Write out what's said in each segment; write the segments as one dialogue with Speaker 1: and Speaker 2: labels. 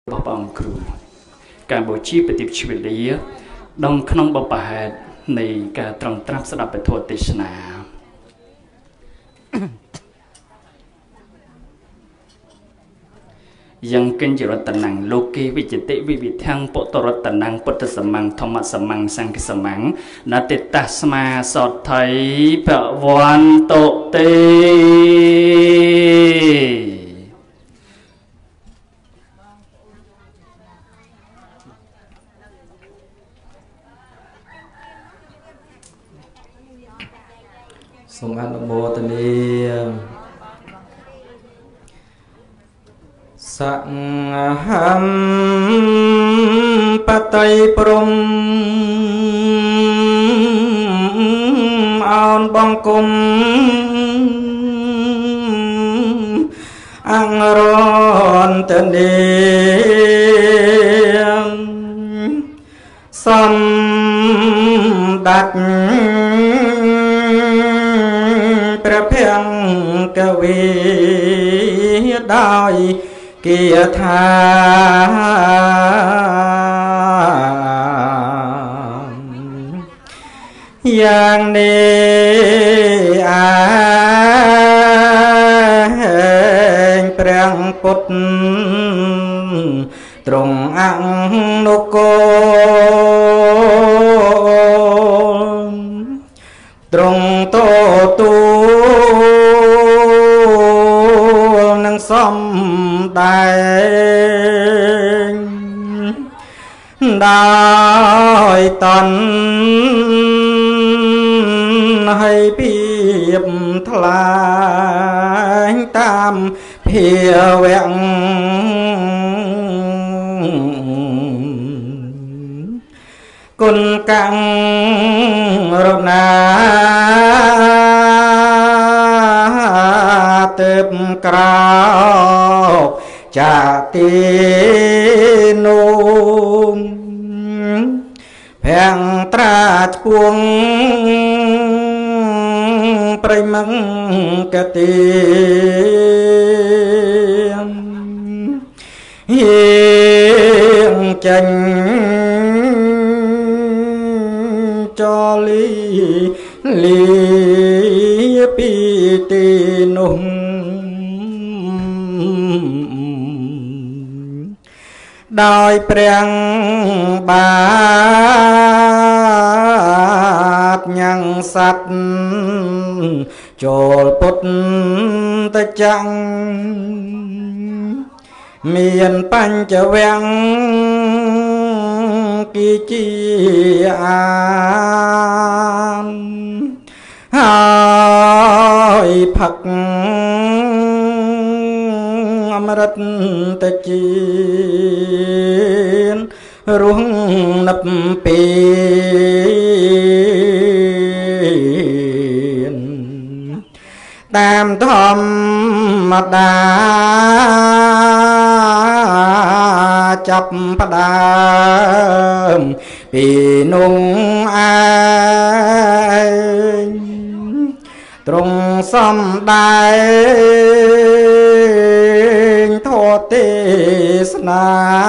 Speaker 1: បបអង្គគ្រូការបូជាបតិជីវិតលាដងក្នុងបបហេតុនៃការត្រង់ត្រាប់ស្ដាប់ពធទេសនាយ៉ាងកិញ្ចរតនំលោកេវិជតិវិវិធាំងពុទ្ធរតនំពុទ្ធសមੰធម្មសមੰសង្ឃសមੰណតិតស្មាសតថៃភវន្តុទេ
Speaker 2: សូមអនុមោទនាសង្ឃំបតីព្រំអោនបង្គំអង្រន្តនេសំដាច់ព្រះភង្គវីដោយគាថាយ៉ាងនេះព្រះពុទ្ធទ្រង់អនុគោទ្រង់តទូនឹងសំដែងដោយតន់ឲ្យពីបថ្លាញតាមភាវៈគុណកាំងរណាទេពក្រោកចាទីនុំភាំងត្រាឆ្ពួងប្រៃមង្គតិហៀងចាញ់ចលីលីពីទីនោះដោយព្រះបាទញ៉ាំងសัตว์ចូលពុទ្ធចង្ឃមានបញ្ចវាំងគីជាអានហើយផឹកអមរិតតជារស់នឹបពីតាមធម្មតាចាប់ផ្ដើមពីនុងឯងទ្រង់សំដែងធម៌ទេសនា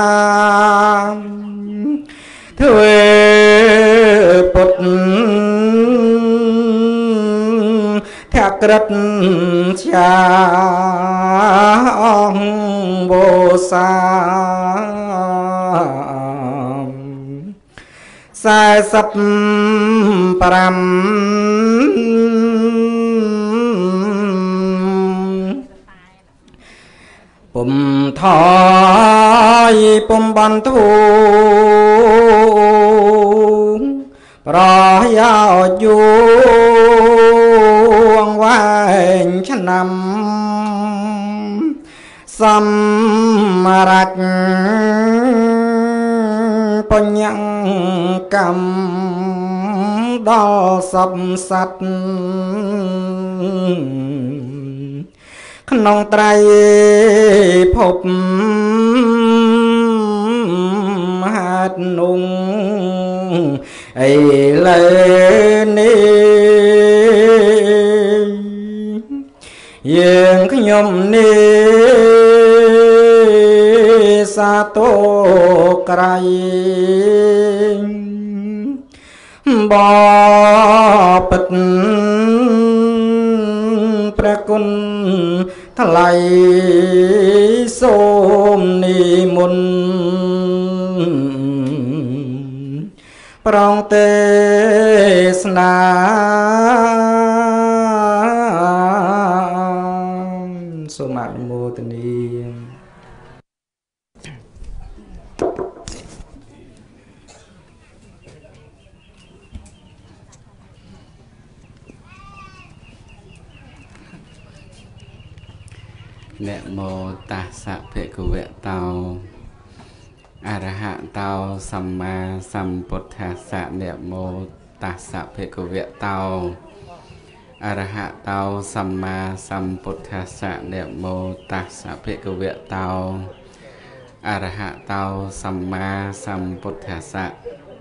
Speaker 2: ធ្វើពុទ្ធធក្រិតជាអង្គវោសា45ពុំថយពុំបន្ធូប្រយោជន៍យូរវែងឆ្នាំសម្រាប់បញ្ញកម្មដល់សពសត្វក្នុងត្រៃភពហេតុនុងឥឡូវនេះយើងខ្ញុំនេះសាโตไกรบ่ปิดประกุลทลายសូមនិមន្តប្រងទេសនាសូមអនុមោទនា
Speaker 3: นะโมตัสสะภะคะวะโตอะระหะโตสัมมาสัมพุทธัสสะนะโมตัสสะภะคะวะโตอะระหะโตสัมมาสัมพุทธัสสะนะโมตัสสะภะคะวะโตอะระหะโตสัมมาสัมพุทธัสสะ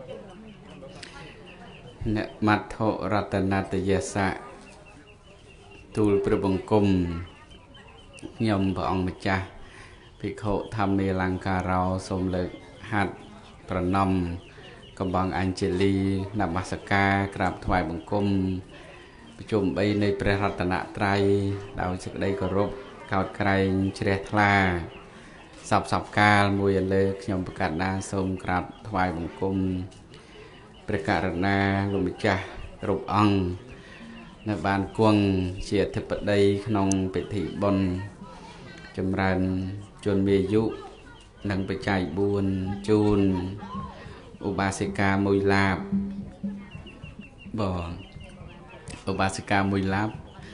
Speaker 3: นะมัทโธรัตนัตยัสสะទូលព្រះបង្គំខ្ញុំព្រះអង្គម្ចាស់ភិក្ខុធម្មេលង្ការោសូមលើកហាត់ប្រណម្យកំបងអញ្ជលីនមស្ការក្រាបថ្វាយបង្គំប្រជុំ3នៃព្រះរតនត្រ័យដោយសេចក្តីគោរពកោតក្រែងជ្រះថ្លាសពកាលមួយលើខ្ញុំប្រកាសណាសូមក្រាបថ្វាយបង្គំព្រះករុណាលោកម្ចាស់គ្រប់អង្គនៅបានគង់ជាអធិបតីក្នុងពិធីបុណ្យចម្រើនជនមានអាយុនិងបច្ច័យ4ជូនឧបាសិកាមួយឡាបបងឧបាសិកាមួយឡាប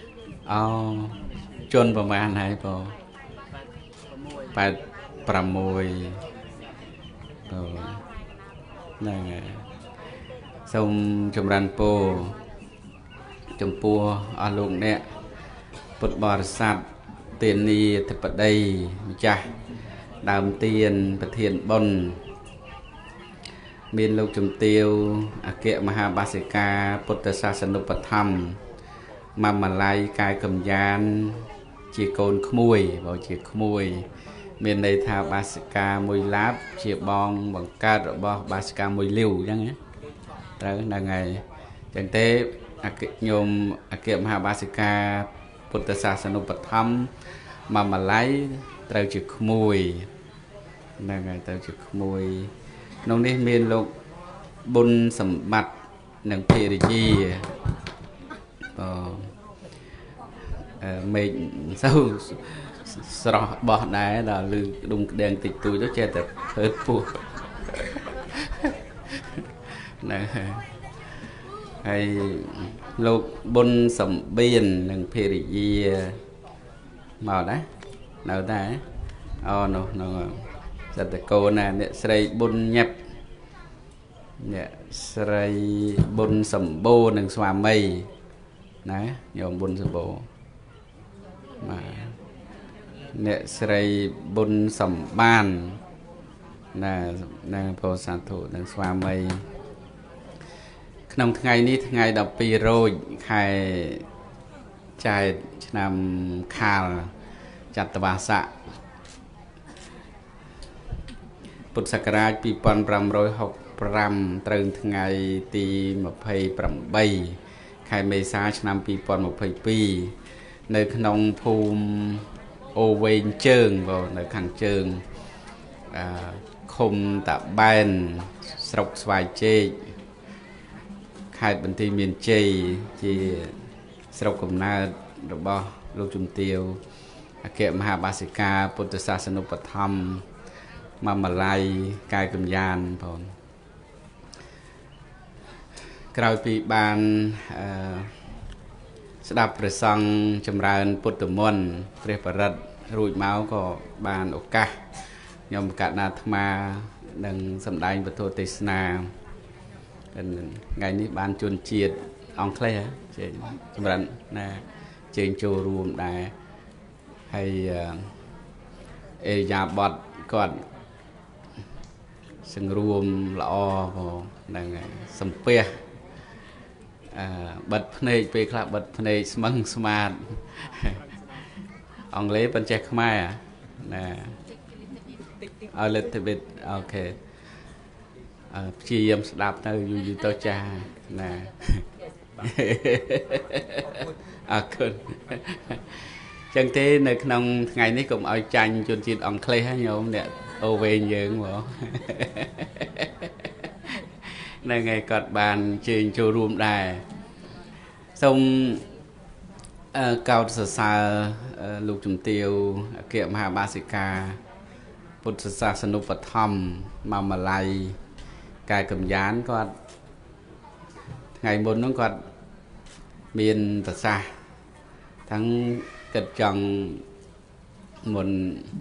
Speaker 3: ជនប្រមាណហើយបង86បងហ្នឹងហើយសូមចម្រើនពរចំពោះអស់លោកអ្នកពុទ្ធបរិស័ទទានីអធិបតីម្ចាស់ដើមទានប្រធានបុណ្យមានលោកជំទាវអគ្គមហាបាសិកាពុទ្ធសាសនុបត្ថម្ភម៉ាឡៃកាយកំយ៉ានជាកូនក្មួយបើជាក្មួយមានន័យថាបាសិកាមួយឡាបជាបងបង្កើតរបស់បាសិកាមួយលាវអញ្ចឹងត្រូវហ្នឹងហើយអញ្ចឹងទេញោមអគ្គមហាបាសិកាពុទ្ធសាសនុបត្ថម្ភម៉ាឡៃត្រូវជាក្មួយហ្នឹងហើយត្រូវជាក្មួយក្នុងនេះមានលោកប៊ុនសម្បត្តិនិងភរិយាមេឃសូវស្រស់បោះដែរដល់លឺដុំក្តៀងតិចតួចទៅចេះតែភើតពោះហ្នឹងហើយលោកប៊ុនសម្បៀននិងភរិយាមកដែរនៅដែរនោះសត្វតកូនណាអ្នកស្រីប៊ុនញ៉ាប់អ្នកស្រីប៊ុនសម្បូរនិងស្វាមីណាញោមប៊ុនសម្បូរបាទអ្នកស្រីប៊ុនសម្បានណាពោសាធុនិងស្វាមីក្នុងថ្ងៃនេះថ្ងៃ12រោចខែចែកឆ្នាំខាលចត្វាស័កពុទ្ធសករាជ2565ត្រូវថ្ងៃទី28ខែមេសាឆ្នាំ2022នៅក្នុងភូមិអូវែងជើងបងនៅខាងជើងឃុំតាបែនស្រុកស្វាយជែកខេត្តបន្ទាយមានជ័យជាស្រុកកំណើតរបស់លោកជំទាវអគ្គមហាបាសិកាពុទ្ធសាសនុបត្ថម្ភម៉ាឡៃកាយកំយ៉ានបងក្រោយពីបានស្ដាប់ព្រះសង្ឃចម្រើនពុទ្ធមន្តព្រះបរិត្តរួចមកក៏បានឱកាសខ្ញុំកណ្ណាអាត្មានឹងសម្ដែងពធទេសនាថ្ងៃនេះបានជួនជាតិអង់គ្លេសជើងចម្រើនណាជើងចូលរួមដែរហើយអេយ៉ាបតគាត់សង្រួមល្អផងហ្នឹងហើយសំពះបិទភ្នែកពេលខ្លះបិទភ្នែកស្មឹងស្មាតអង់គ្លេសប៉ុន្តែចេះខ្មែរណា a little bit okay ព្យាយាមស្ដាប់ទៅយូរទៅចាណាអរគុណចឹងទេនៅក្នុងថ្ងៃនេះកុំឲ្យចាញ់ជនជាតិអង់គ្លេសញោមអ្នកអូវែងយើងបងនៅថ្ងៃគាត់បានជើញចូលរួមដែរសូមកោតសរសើរលោកជំទាវអគ្គមហាបាសិកាពុទ្ធសាសនុបឋមមកម៉ាឡៃកាយកំយ៉ានគាត់ថ្ងៃមុនហ្នឹងគាត់មានប្រសាសន៍ទាំងគិតចង់មុន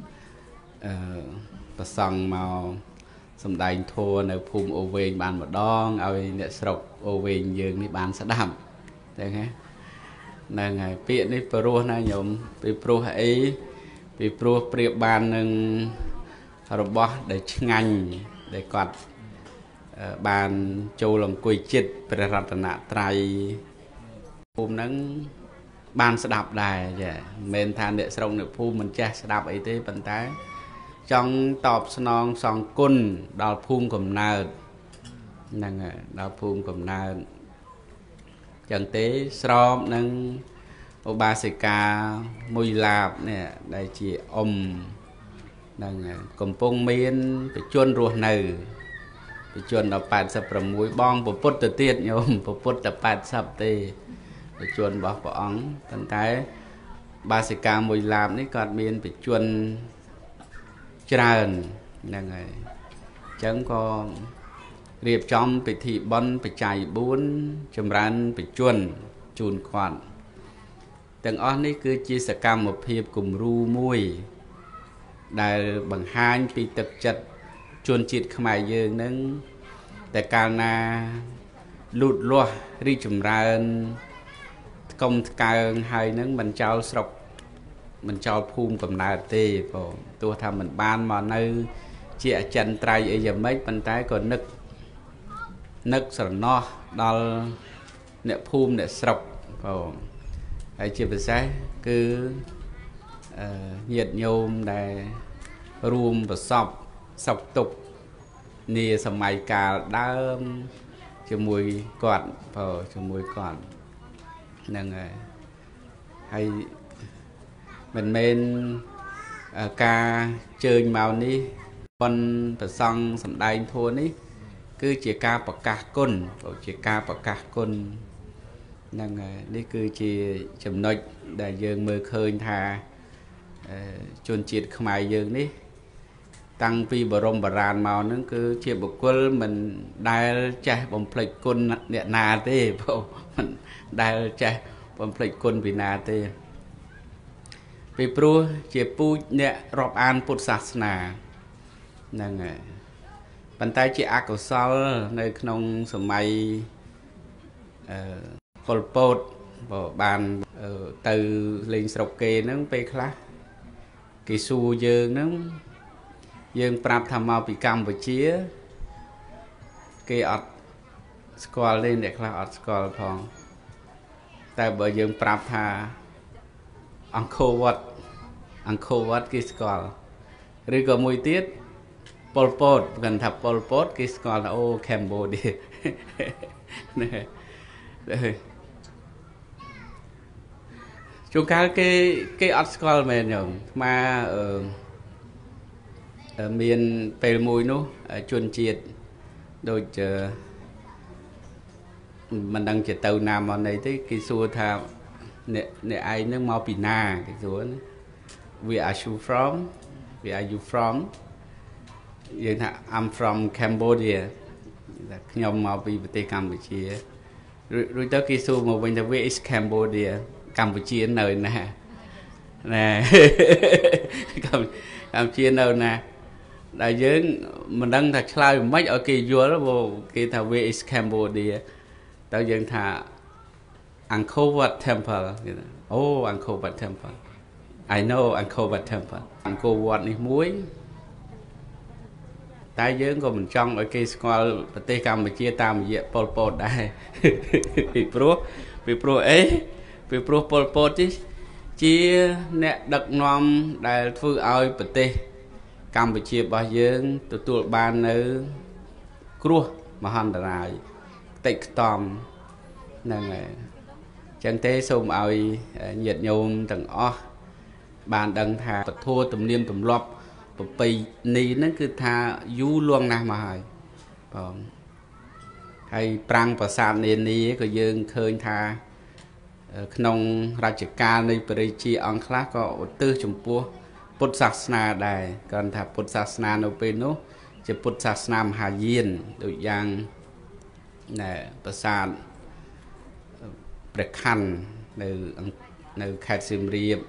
Speaker 3: ប្រសង់មកសំដែងធម៌នៅភូមិអូវែងបានម្ដងឲ្យអ្នកស្រុកអូវែងយើងនេះបានស្ដាប់ចឹងហ្នឹងហើយពាក្យនេះព្រោះណាញោមពីព្រោះអីពីព្រោះប្រៀបបាននឹងរបស់ដែលឆ្ងាញ់ដែលគាត់បានចូលអង្គុយចិត្តព្រះរតនត្រ័យភូមិហ្នឹងបានស្ដាប់ដែរចាមិនមែនថាអ្នកស្រុកអ្នកភូមិមិនចេះស្ដាប់អីទេប៉ុន្តែចង់តបស្នងសងគុណដល់ភូមិកំណើតហ្នឹងហើយដល់ភូមិកំណើតចឹងទេស្របនឹងឧបាសិកាមួយឡាបនេះដែលជាអ៊ំហ្នឹងកំពុងមានបជនរស់នៅបជនដល់86បងពុទ្ធទៅទៀតញោមពុទ្ធតែ80ទេបជនរបស់ព្រះអង្គប៉ុន្តែបាសិកាមួយឡាបនេះគាត់មានបជនច្រើនហ្នឹងហើយអញ្ចឹងក៏រៀបចំពិធីបុណ្យបច្ច័យ4ចម្រើនបជនជូនគាត់ទាំងអស់នេះគឺជាសកម្មភាពគំរូមួយដែលបង្ហាញពីទឹកចិត្តជនជាតិខ្មែរយើងនឹងតែកាលណាលូតលាស់រីកចម្រើនថ្កុំថ្កើងហើយនឹងមិនចោលស្រុកមិនចោលភូមិកំណើតទេបងទោះថាមិនបានមកនៅជាអចិន្ត្រៃយ៍អីយ៉ាងម៉េចប៉ុន្តែក៏នឹកស្រណោះដល់អ្នកភូមិអ្នកស្រុកបងហើយជាពិសេសគឺញាតិញោមដែលរួមប្រសពសុខទុក្ខនាសម័យកាលដើមជាមួយគាត់បងជាមួយគាត់ហ្នឹងហើយមិនមែនការជើញមកនេះប៉ុនប្រសង់សម្ដែងធម៌នេះគឺជាការប្រកាសគុណជាការប្រកាសគុណហ្នឹងនេះគឺជាចំណុចដែលយើងមើលឃើញថាជនជាតិខ្មែរយើងនេះតាំងពីបរមបុរាណមកហ្នឹងគឺជាបុគ្គលមិនដែលចេះបំភ្លេចគុណអ្នកណាទេបងមិនដែលចេះបំភ្លេចគុណពីណាទេពីព្រោះជាពូជអ្នករាប់អានពុទ្ធសាសនាហ្នឹងហើយប៉ុន្តែជាអកុសលនៅក្នុងសម័យប៉ុលពតបានទៅលេងស្រុកគេហ្នឹងពេលខ្លះគេសួរយើងហ្នឹងយើងប្រាប់ថាមកពីកម្ពុជាគេអត់ស្គាល់ទេអ្នកខ្លះអត់ស្គាល់ផងតែបើយើងប្រាប់ថាអង្គរវត្តគេស្គាល់ឬក៏មួយទៀតប៉ុលពតគាត់ថាប៉ុលពតគេស្គាល់ថាអូកម្ពុជានេះជួនកាលគេអត់ស្គាល់មែនញោមមកមានពេលមួយនោះជនជាតិដូចមិនដឹងជាទៅណាមកណីទេគេសួរថាអ្នកឯងនឹងមកពីណាគេសួរណា Where are you from យើងថា I'm from Cambodia ខ្ញុំមកពីប្រទេសកម្ពុជារួចទៅគេសួរមកវិញថា Where is Cambodia កម្ពុជានៅណាកម្ពុជានៅណាដែលយើងមិនដឹងថាឆ្លើយមិនឲ្យគេយល់គេថា Where is Cambodia ទៅយើងថា Angkor Wat Temple អូ Angkor Wat Temple I know Angkor Wat Temple Angkor Wat នេះមួយតែយើងក៏មិនចង់ឲ្យគេស្គាល់ប្រទេសកម្ពុជាតាមរយៈប៉ុលពតដែរពីព្រោះអីពីព្រោះប៉ុលពតនេះជាអ្នកដឹកនាំដែលធ្វើឲ្យប្រទេសកម្ពុជារបស់យើងទទួលបាននៅគ្រោះមហន្តរាយតិចខ្តំហ្នឹងហើយចឹងទេសូមឲ្យញាតិញោមទាំងអស់បានដឹងថាពធទំនៀមទម្លាប់ប្រពៃណីហ្នឹងគឺថាយូរលួងណាស់មកហើយបងហើយប្រាំងប្រាសាទនានាក៏យើងឃើញថាក្នុងរជ្ជកាលនៃព្រះរាជាអង្គខ្លះក៏ឧទ្ទិសចំពោះពុទ្ធសាសនាដែរគាត់ថាពុទ្ធសាសនានៅពេលនោះជាពុទ្ធសាសនាមហាយានដូចយ៉ាងប្រាសាទព្រះខ័ននៅខេត្តសៀមរាប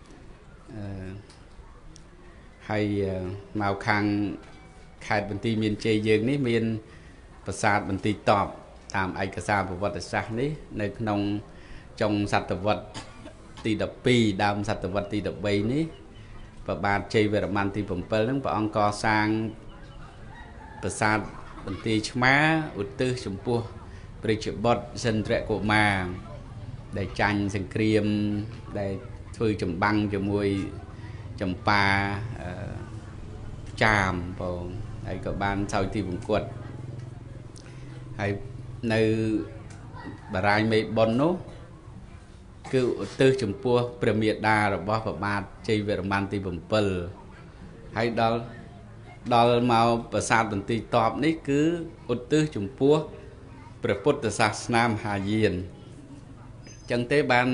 Speaker 3: ហើយមកខាងខេត្តបន្ទាយមានជ័យយើងនេះមានប្រាសាទបន្ទាយតបតាមឯកសារប្រវត្តិសាស្ត្រនេះនៅក្នុងចុងសតវត្សទី12ដើមសតវត្សទី13នេះព្រះបាទជ័យវរ្ម័នទី7ហ្នឹងព្រះអង្គកសាងប្រាសាទបន្ទាយឆ្មាឧទ្ទិសចំពោះព្រះរាជបុត្រសិន្ទ្រកុមារដែលចាញ់សង្គ្រាមដែលធ្វើចម្បាំងជាមួយចម្ប៉ាចាមបងហើយក៏បានសោយទីបង្គត់ហើយនៅបារាយណ៍មេបុណ្យនោះគឺឧទ្ទិសចំពោះព្រះមេដារបស់ព្រះបាទជ័យវរ្ម័នទី7ហើយដល់មកប្រាសាទបន្ទាយតបនេះគឺឧទ្ទិសចំពោះព្រះពុទ្ធសាសនាមហាយានចឹងទេបាន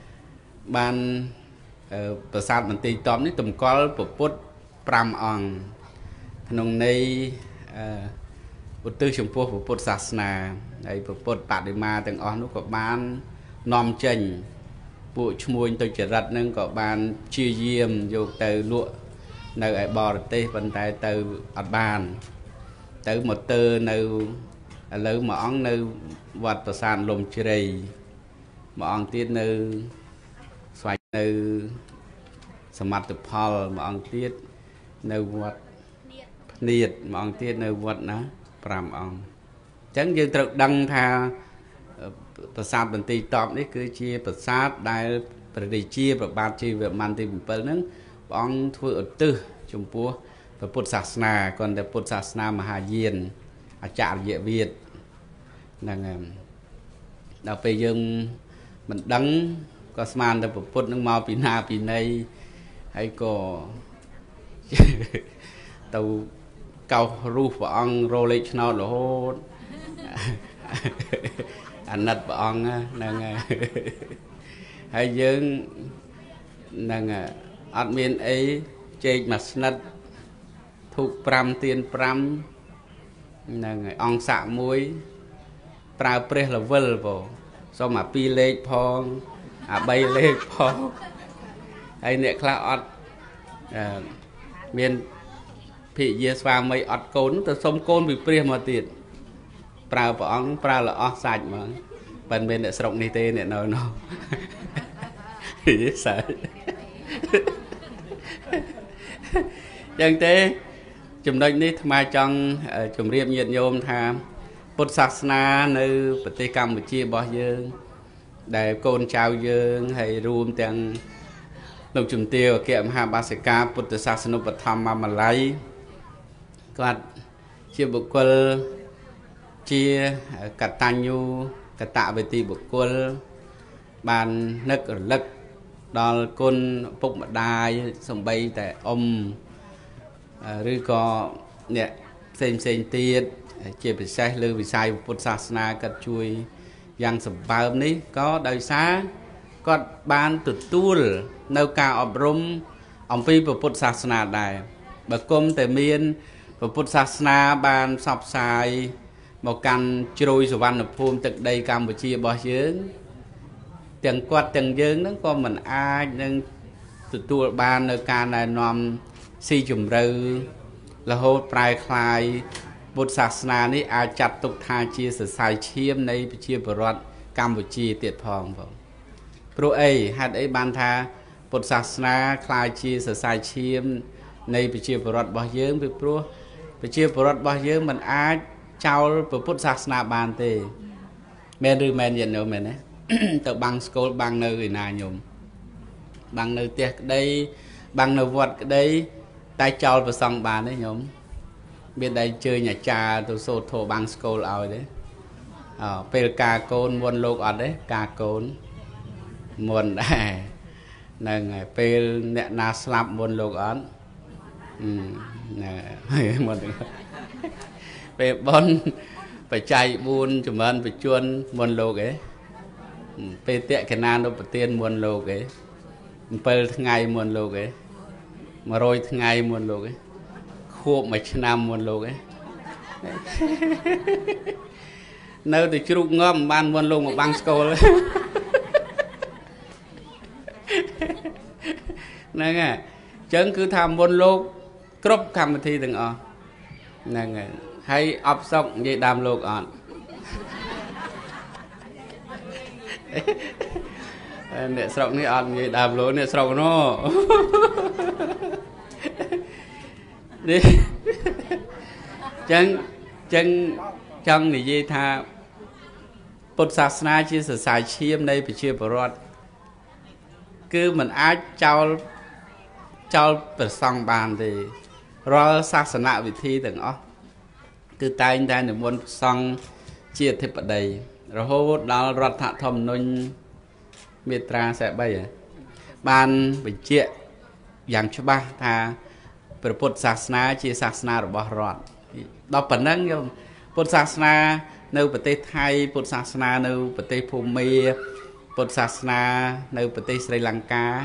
Speaker 3: ប្រាសាទបន្ទាយតបនេះតម្កល់ព្រះពុទ្ធ5អង្គក្នុងន័យឧទ្ទិសចំពោះព្រះពុទ្ធសាសនាហើយព្រះពុទ្ធបដិមាទាំងអស់នោះក៏បាននាំចេញពួកឈ្មួញទុច្ចរិតនឹងក៏បានព្យាយាមយកទៅលក់នៅឯបរទេសប៉ុន្តែទៅអត់បានទៅមកទើនៅឥឡូវមួយអង្គនៅវត្តប្រាសាទលំជ្រៃមួយអង្គទៀតនៅស្វែងនៅសមិទ្ធផលមួយអង្គទៀតនៅវត្តភ្នៀតមួយអង្គទៀតនៅវត្តណា5អង្គអញ្ចឹងយើងត្រូវដឹងថាប្រាសាទបន្ទាយតបនេះគឺជាប្រាសាទដែលព្រះរាជាព្រះបាទជ័យវរ្ម័នទី7ហ្នឹងព្រះអង្គធ្វើឧទ្ទិសចំពោះព្រះពុទ្ធសាសនាគាត់តែពុទ្ធសាសនាមហាយានអចរិយវិទ្យាហ្នឹងដល់ពេលយើងមិនដឹងក៏ស្មានតែព្រះពុទ្ធនឹងមកពីណាពីណីហើយក៏ទៅកោសរូបព្រះអង្គរលេខឆ្នោតរហូតអាណិតព្រះអង្គហ្នឹងហើយយើងហ្នឹងអត់មានអីជែកមួយស្និតធូប5ទៀន5ហ្នឹងហើយអង្គស័ក1ប្រើព្រះលវិលបងសុំអា2លេខផងអា3លេខផងហើយអ្នកខ្លះអត់មានភិយាស្វាមីអត់កូនទៅសុំកូនពីព្រះមកទៀតប្រើព្រះអង្គប្រើល្អោះសាច់ហ្មងមិនមែនអ្នកស្រុកនេះទេអ្នកនៅនោះសាច់ចឹងទេចំណុចនេះអាត្មាចង់ជម្រាបញាតិញោមថាពុទ្ធសាសនានៅប្រទេសកម្ពុជារបស់យើងដែលកូនចៅយើងហើយរួមទាំងលោកជំទាវអគ្គមហាបាសិកាពុទ្ធសាសនុបឋមមាល័យគាត់ជាបុគ្គលជាកតញ្ញូកតវេទីបុគ្គលបាននឹករលឹកដល់គុណពុកម្ដាយសំបីតែអ៊ំឬក៏អ្នកផ្សេងទៀតជាពិសេសលើវិស័យពុទ្ធសាសនាគាត់ជួយយ៉ាងសម្បើមនេះក៏ដោយសារគាត់បានទទួលនៅការអប់រំអំពីពុទ្ធសាសនាដែរបើគុំតែមានពុទ្ធសាសនាបានផ្សព្វផ្សាយមកកាន់ជ្រោយសវណ្ណភូមិទឹកដីកម្ពុជារបស់យើងទាំងគាត់ទាំងយើងហ្នឹងក៏មិនអាចនឹងទទួលបាននៅការណែនាំស៊ីជម្រៅរហូតប្រែคลายពុទ្ធសាសនានេះអាចចាត់ទុកថាជាសរសៃឈាមនៃប្រជាពលរដ្ឋកម្ពុជាទៀតផងបងព្រោះអីហេតុអីបានថាពុទ្ធសាសនាคล้ายជាសរសៃឈាមនៃប្រជាពលរដ្ឋរបស់យើងពីព្រោះប្រជាពលរដ្ឋរបស់យើងមិនអាចចោលពុទ្ធសាសនាបានទេមែនឬមែនយ៉ាងនោះមែនទេទៅបាំងស្គលបាំងនៅឯណាញោមបាំងនៅផ្ទះក្តីបាំងនៅវត្តក្តីតែចោលប្រសងបានទេញោមមានតែជើញអាចារ្យទៅសូត្រធម៌បាំងស្គលឲ្យទេពេលការកូនមុនលោកអត់ទេការកូនមុនដែរហ្នឹងហើយពេលអ្នកណាស្លាប់មុនលោកអត់មុនពេលបនបច្ច័យ4ចម្រើនបច្ចុប្បន្នមុនលោកឯងពេលតេកណានុប្រទានមុនលោកឯង7ថ្ងៃមុនលោកឯង100ថ្ងៃមុនលោកឯងខួប1ឆ្នាំមុនលោកឯងនៅតែជ្រូកងាប់មិនបានមុនលោកមកបាំងស្គលហ្នឹងហើយអញ្ចឹងគឺថាមុនលោកគ្រប់កម្មវិធីទាំងអស់ហ្នឹងហើយហើយអបសុកនិយាយដើមលោកអត់អ្នកស្រុកនេះអត់និយាយដើមលោកអ្នកស្រុកនោះនេះចឹងចង់និយាយថាពុទ្ធសាសនាជាសរសៃឈាមនៃប្រជាពលរដ្ឋគឺมันអាចចោលប្រសង់បានទេរាល់សាសនវិធីទាំងអស់គឺតែងតែនិមន្តប្រសង់ជាអធិបតីរហូតដល់រដ្ឋធម្មនុញ្ញមាត្រា43បានបញ្ជាក់យ៉ាងច្បាស់ថាព្រះពុទ្ធសាសនាជាសាសនារបស់រដ្ឋដល់ប៉ុណ្ណឹងពុទ្ធសាសនានៅប្រទេសថៃពុទ្ធសាសនានៅប្រទេសភូមាពុទ្ធសាសនានៅប្រទេសស្រីលង្កា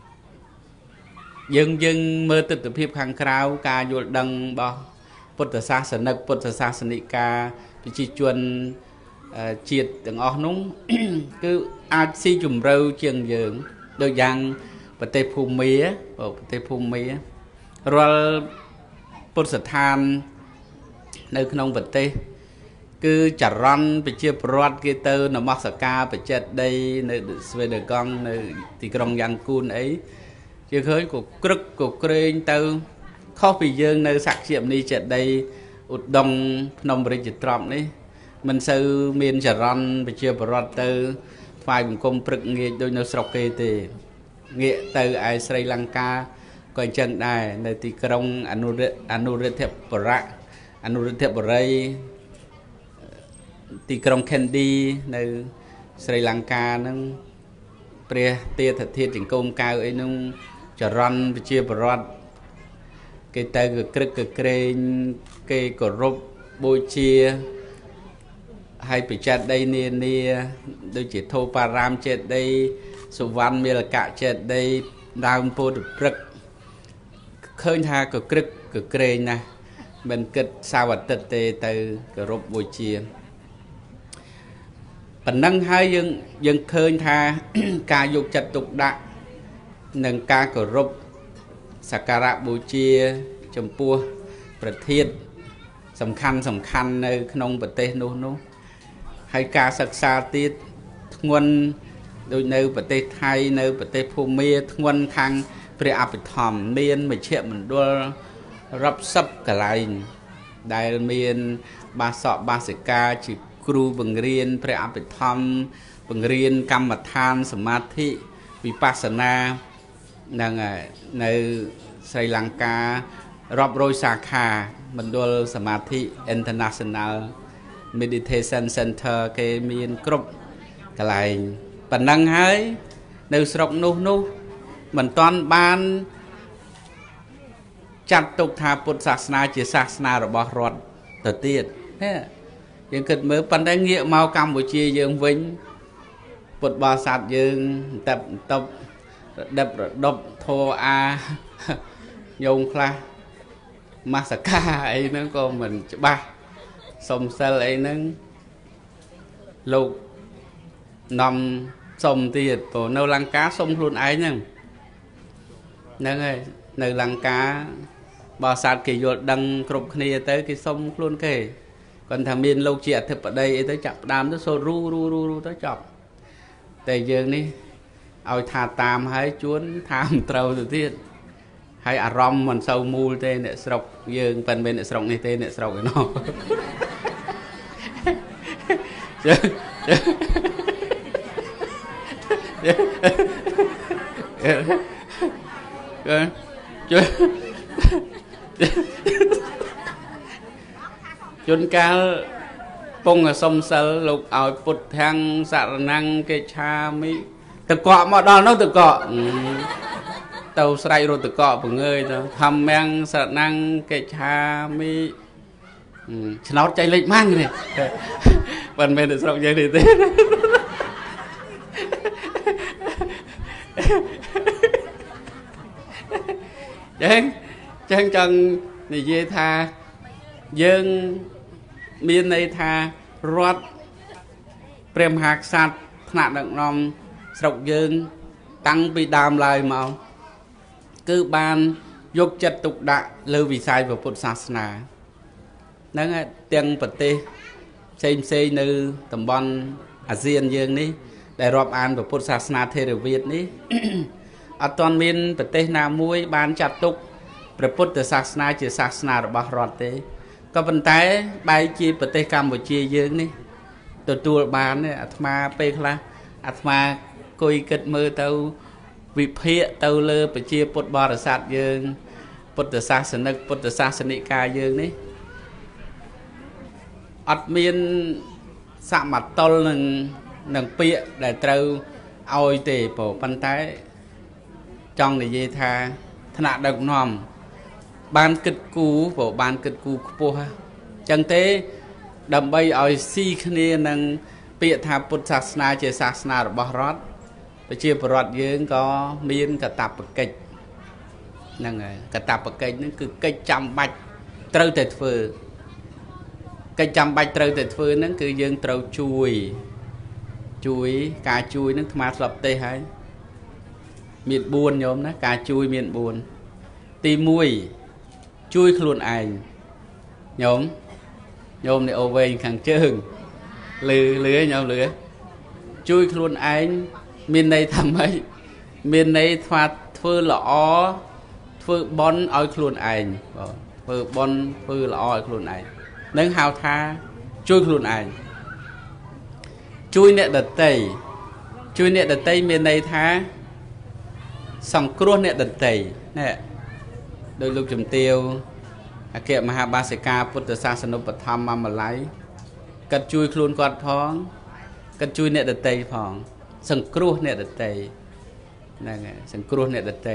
Speaker 3: យើងមើលទស្សនវិជ្ជាខាងក្រៅការយល់ដឹងរបស់ពុទ្ធសាសនិកពុទ្ធសាសនិកាប្រជាជនជាតិទាំងអស់នោះគឺអាចស៊ីជម្រៅជាងយើងដូចយ៉ាងប្រទេសភូមារាល់ពុទ្ធស្ថាននៅក្នុងប្រទេសគឺចរន្តប្រជាពលរដ្ឋគេទៅនមស្ការបច្ចេតដីនៅស្វេដកង់នៅទីក្រុងយ៉ាងគូនអីជាឃើញក៏ក្រឹកក៏ក្រែងទៅខុសពីយើងនៅសក្តិមនីចេតិយឧត្តមភ្នំរាជទ្រព្យនេះមិនសូវមានចរន្តប្រជាពលរដ្ឋទៅថ្វាយបង្គំព្រឹកងាកដូចនៅស្រុកគេទេងាកទៅឯស្រីលង្កាក៏អញ្ចឹងដែរនៅទីក្រុងអនុរិទ្ធបុរីទីក្រុង Kandy នៅស្រីលង្កាហ្នឹងព្រះទាធធាតុចង្គមកៅអីហ្នឹងចរន្តប្រជាពលរដ្ឋគេទៅក៏ក្រឹកក៏ក្រែងគេគោរពបូជាហើយបច្ចេតដីនានាដូចជាធោបារាមចេតិយសុវណ្ណមេលកៈចេតិយដើមពោធិព្រឹក្សឃើញថាក៏ក្រឹកក៏ក្រែងណាស់មិនគិតសាវតិតទេទៅគោរពបូជាប៉ុណ្ណឹងហើយយើងឃើញថាការយកចិត្តទុកដាក់និងការគោរពសក្ការៈបូជាចំពោះប្រធានសំខាន់នៅក្នុងប្រទេសនោះហើយការសិក្សាទៀតធ្ងន់ដូចនៅប្រទេសថៃនៅប្រទេសភូមាធ្ងន់ខាងព្រះអភិធម្មមានមជ្ឈមណ្ឌលរាប់សិបកន្លែងដែលមានបាសកបាសិកាជាគ្រូបង្រៀនព្រះអភិធម្មបង្រៀនកម្មដ្ឋានសមាធិវិបស្សនានឹងនៅស្រីលង្ការាប់រយសាខាមណ្ឌលសមាធិ International Meditation Center គេមានគ្រប់កន្លែងប៉ុណ្ណឹងហើយនៅស្រុកនោះមិនទាន់បានចាត់ទុកថាពុទ្ធសាសនាជាសាសនារបស់រដ្ឋទៅទៀតយើងគិតមើលប៉ុន្តែងាកមកកម្ពុជាយើងវិញពុទ្ធបរិស័ទយើងតបរដប់ធរអាញោមខ្លះមាសកាអីហ្នឹងក៏មិនច្បាស់សុំសិលអីហ្នឹងលោកនាំសុំទៀតព្រោះនៅលង្កាសុំខ្លួនឯងហ្នឹងហើយនៅលង្កាបរិស័ទគេយល់ដឹងគ្រប់គ្នាទៅគេសុំខ្លួនគេគាត់ថាមានលោកជាអធិបតីអីទៅចាប់ផ្ដើមទៅសូត្ររូទៅចប់តែយើងនេះឲ្យថាតាមហើយជួនថាមិនត្រូវទៅទៀតហើយអារម្មណ៍មិនសូវមូលទេអ្នកស្រុកយើងប៉ិនមែនអ្នកស្រុកនេះទេអ្នកស្រុកឯណោះជួនកាលពងសុំសិលលោកឲ្យពុទ្ធធាំងសារណង្កេឆាមិតកកមកដល់នោះតកកទៅស្រែករត់តកកពងើយទៅធម្មមាំងសារណង្កេឆាមិឆ្នោតចៃលេខម៉ាំងនេះមិនមែនទៅស្រុកយើងនេះទេចឹងចង់និយាយថាយើងមានន័យថារដ្ឋព្រះមហាក្សត្រថ្នាក់ដឹកនាំស្រុកយើងតាំងពីដើមឡើយមកគឺបានយកចិត្តទុកដាក់លើវិស័យពុទ្ធសាសនាហ្នឹងហើយទាំងប្រទេសផ្សេងនៅតំបន់អាស៊ានយើងនេះដែលរាប់អានពុទ្ធសាសនាថេរវាទនេះអត់ទាន់មានប្រទេសណាមួយបានចាត់ទុកព្រះពុទ្ធសាសនាជាសាសនារបស់រដ្ឋទេក៏ប៉ុន្តែបែរជាប្រទេសកម្ពុជាយើងនេះទទួលបានអាត្មាពេលខ្លះអាត្មាគួយគិតមើលទៅវិភាគទៅលើប្រជាពុទ្ធបរិស័ទយើងពុទ្ធសាសនិកពុទ្ធសាសនិកាយើងនេះអត់មានសមតុល្យនឹងពាក្យដែលត្រូវឲ្យទេប៉ុន្តែចង់និយាយថាថ្នាក់ដឹកនាំបានគិតគូរបានគិតគូរខ្ពស់ចឹងទេដើម្បីឲ្យស៊ីគ្នានឹងពាក្យថាពុទ្ធសាសនាជាសាសនារបស់រដ្ឋប្រជាពលរដ្ឋយើងក៏មានកាតព្វកិច្ចហ្នឹងហើយកាតព្វកិច្ចហ្នឹងគឺកិច្ចចាំបាច់ត្រូវតែធ្វើកិច្ចចាំបាច់ត្រូវតែធ្វើហ្នឹងគឺយើងត្រូវជួយការជួយហ្នឹងអាត្មាធ្លាប់ទេហើយមាន4ញោមណាការជួយមាន4ទី1ជួយខ្លួនឯងញោមនេះអូវែងខាងជើងលឺញោមលឺជួយខ្លួនឯងមានន័យថាម៉េចមានន័យថាធ្វើល្អធ្វើបុណ្យឲ្យខ្លួនឯងធ្វើបុណ្យធ្វើល្អឲ្យខ្លួនឯងនឹងហៅថាជួយខ្លួនឯងជួយអ្នកដទៃមានន័យថាសង្គ្រោះអ្នកដទៃនេះដោយលោកជំទាវអគ្គមហាបាសិកាពុទ្ធសាសនុបឋមម្ល័យគាត់ជួយខ្លួនគាត់ផងគាត់ជួយអ្នកដទៃផងសង្គ្រោះអ្នកដទៃហ្នឹងហើយសង្គ្រោះអ្នកដទៃ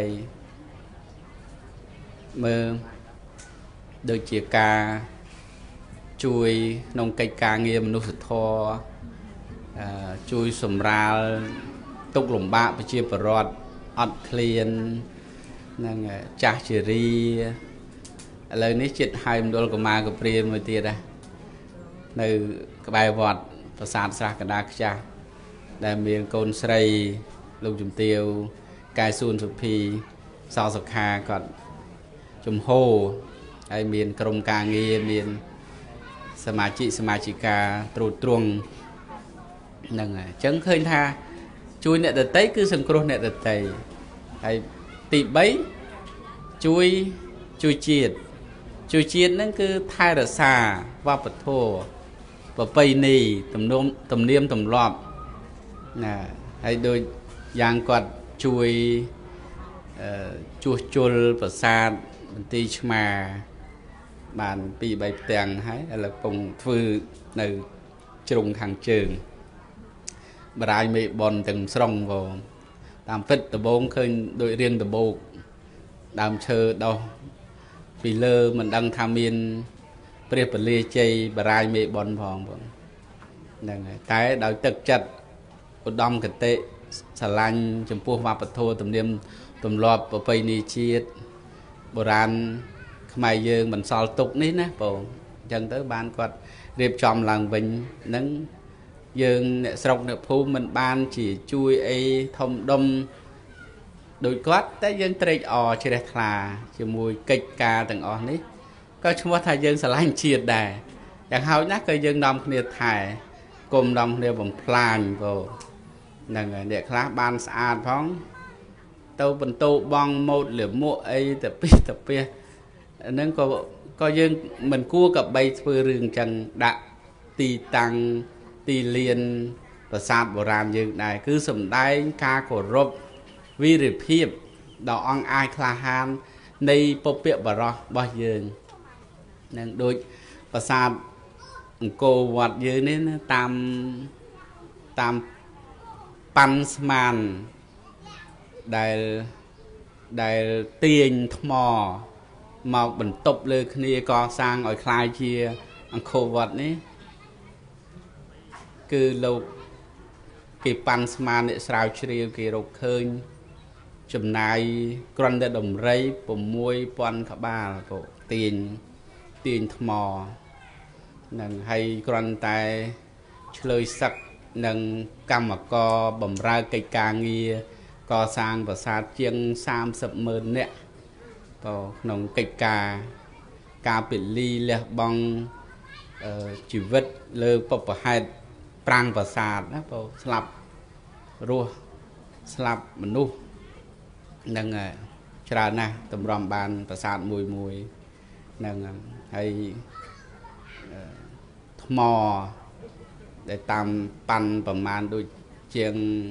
Speaker 3: មើលដូចជាការជួយក្នុងកិច្ចការងារមនុស្សធម៌ជួយសម្រាលទុក្ខលំបាកប្រជាពលរដ្ឋអត់ឃ្លានហ្នឹងចាស់ជារីឥឡូវនេះចិត្តហើយមណ្ឌលកមាកព្រាមួយទៀតដែរនៅក្បែរវត្តប្រាសាទស្រះកណ្ដាលខ្ចាស់ដែលមានកូនស្រីលោកជំទាវកែសួនសុភីសសុខាគាត់ជំហរហើយមានក្រុមការងារមានសមាជិកាត្រួតត្រងហ្នឹងហើយអញ្ចឹងឃើញថាជួយអ្នកដទៃគឺសង្គ្រោះអ្នកដទៃហើយទី3ជួយជាតិហ្នឹងគឺថែរក្សាវប្បធម៌ប្រពៃណីទំនៀមទម្លាប់ណាហើយដូចយ៉ាងគាត់ជួយជួសជុលប្រាសាទបន្ទាយឆ្មាបាន2-3ផ្ទាំងហើយឥឡូវកំពុងធ្វើនៅជ្រុងខាងជើងបរាយមេបនទាំងស្រុងបងតាមពិតដំបងឃើញដូចរៀងដបោកដើមឈើដោះពីលើមិនដឹងថាមានព្រះពលាជ័យបរាយមេបនផងហ្នឹងហើយតែដោយទឹកចិត្តឧត្តមគតិស្រឡាញ់ចំពោះវប្បធម៌ទំនៀមទម្លាប់ប្រពៃណីជាតិបុរាណខ្មែរយើងបន្សល់ទុកនេះណាបងអញ្ចឹងទៅបានគាត់រៀបចំឡើងវិញហ្នឹងយើងអ្នកស្រុកអ្នកភូមិមិនបានជាជួយអីធំដុំដោយគាត់តែយើងត្រេកអរជ្រះថ្លាជាមួយកិច្ចការទាំងអស់នេះក៏ឈ្មោះថាយើងស្រឡាញ់ជាតិដែរយ៉ាងហោចណាស់ក៏យើងនាំគ្នាថែគុំនាំគ្នាបំផ្លាញបងហ្នឹងហើយអ្នកខ្លះបានស្អាតផងទៅបន្ទោបងម៉ូតលិមួកអីទៅពីហ្នឹងក៏យើងមិនគួរកបីធ្វើរឿងអញ្ចឹងដាក់ទីតាំងទីលានប្រាសាទបុរាណយើងដែរគឺសំដែងការគោរពវីរភាពដ៏អង់អាចក្លាហាននៃពពកបរោះរបស់យើងនឹងដូចប្រាសាទអង្គរវត្តយើងនេះណាតាមប៉ាន់ស្មានដែលទាញថ្មមកបន្ទប់លើគ្នាកសាងឲ្យคล้ายជាអង្គរវត្តនេះគឺលោកគេប៉ាន់ស្មានអ្នកស្រាវជ្រាវគេរកឃើញចំណាយគ្រាន់តែដំរី 6000 ក្បាលក៏ទាញថ្មនឹងហើយគ្រាន់តែឆ្លើយសឹកនឹងកម្មករបម្រើកិច្ចការងារកសាងប្រាសាទជាង 30,000 នាក់ក៏ក្នុងកិច្ចការពលីលះបង់ជីវិតលើបុព្វហេតុប្រាំងប្រាសាទណាបើស្លាប់រស់ស្លាប់មនុស្សនឹងច្រើនណាស់តម្រាំបានប្រាសាទមួយនឹងហើយថ្មដែលតាមប៉ាន់ប្រមាណដូចជាង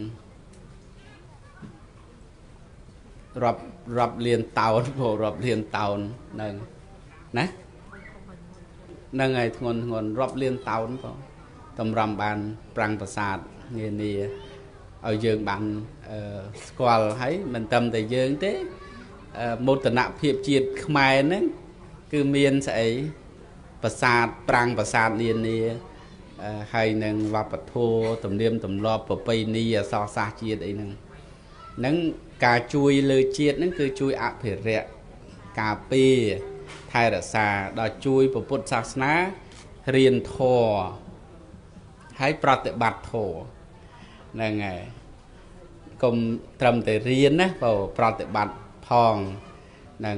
Speaker 3: រាប់លានតោនរាប់លានតោននឹងណានឹងហើយធ្ងន់រាប់លានតោនក៏តម្រាំបានប្រាំងប្រាសាទនានាឲ្យយើងបានស្គាល់ហើយមិនត្រឹមតែយើងទេមោទនភាពជាតិខ្មែរហ្នឹងគឺមានស្អីប្រាសាទប្រាំងប្រាសាទនានាហើយនឹងវប្បធម៌ទំនៀមទម្លាប់ប្រពៃណីអក្សរសាស្ត្រជាតិអីហ្នឹងការជួយលើជាតិហ្នឹងគឺជួយអភិរក្សការពារថែរក្សាដល់ជួយពុទ្ធសាសនារៀនធម៌ហើយប្រតិបត្តិធម៌ហ្នឹងហើយកុំត្រឹមតែរៀនណាបើប្រតិបត្តិផងហ្នឹង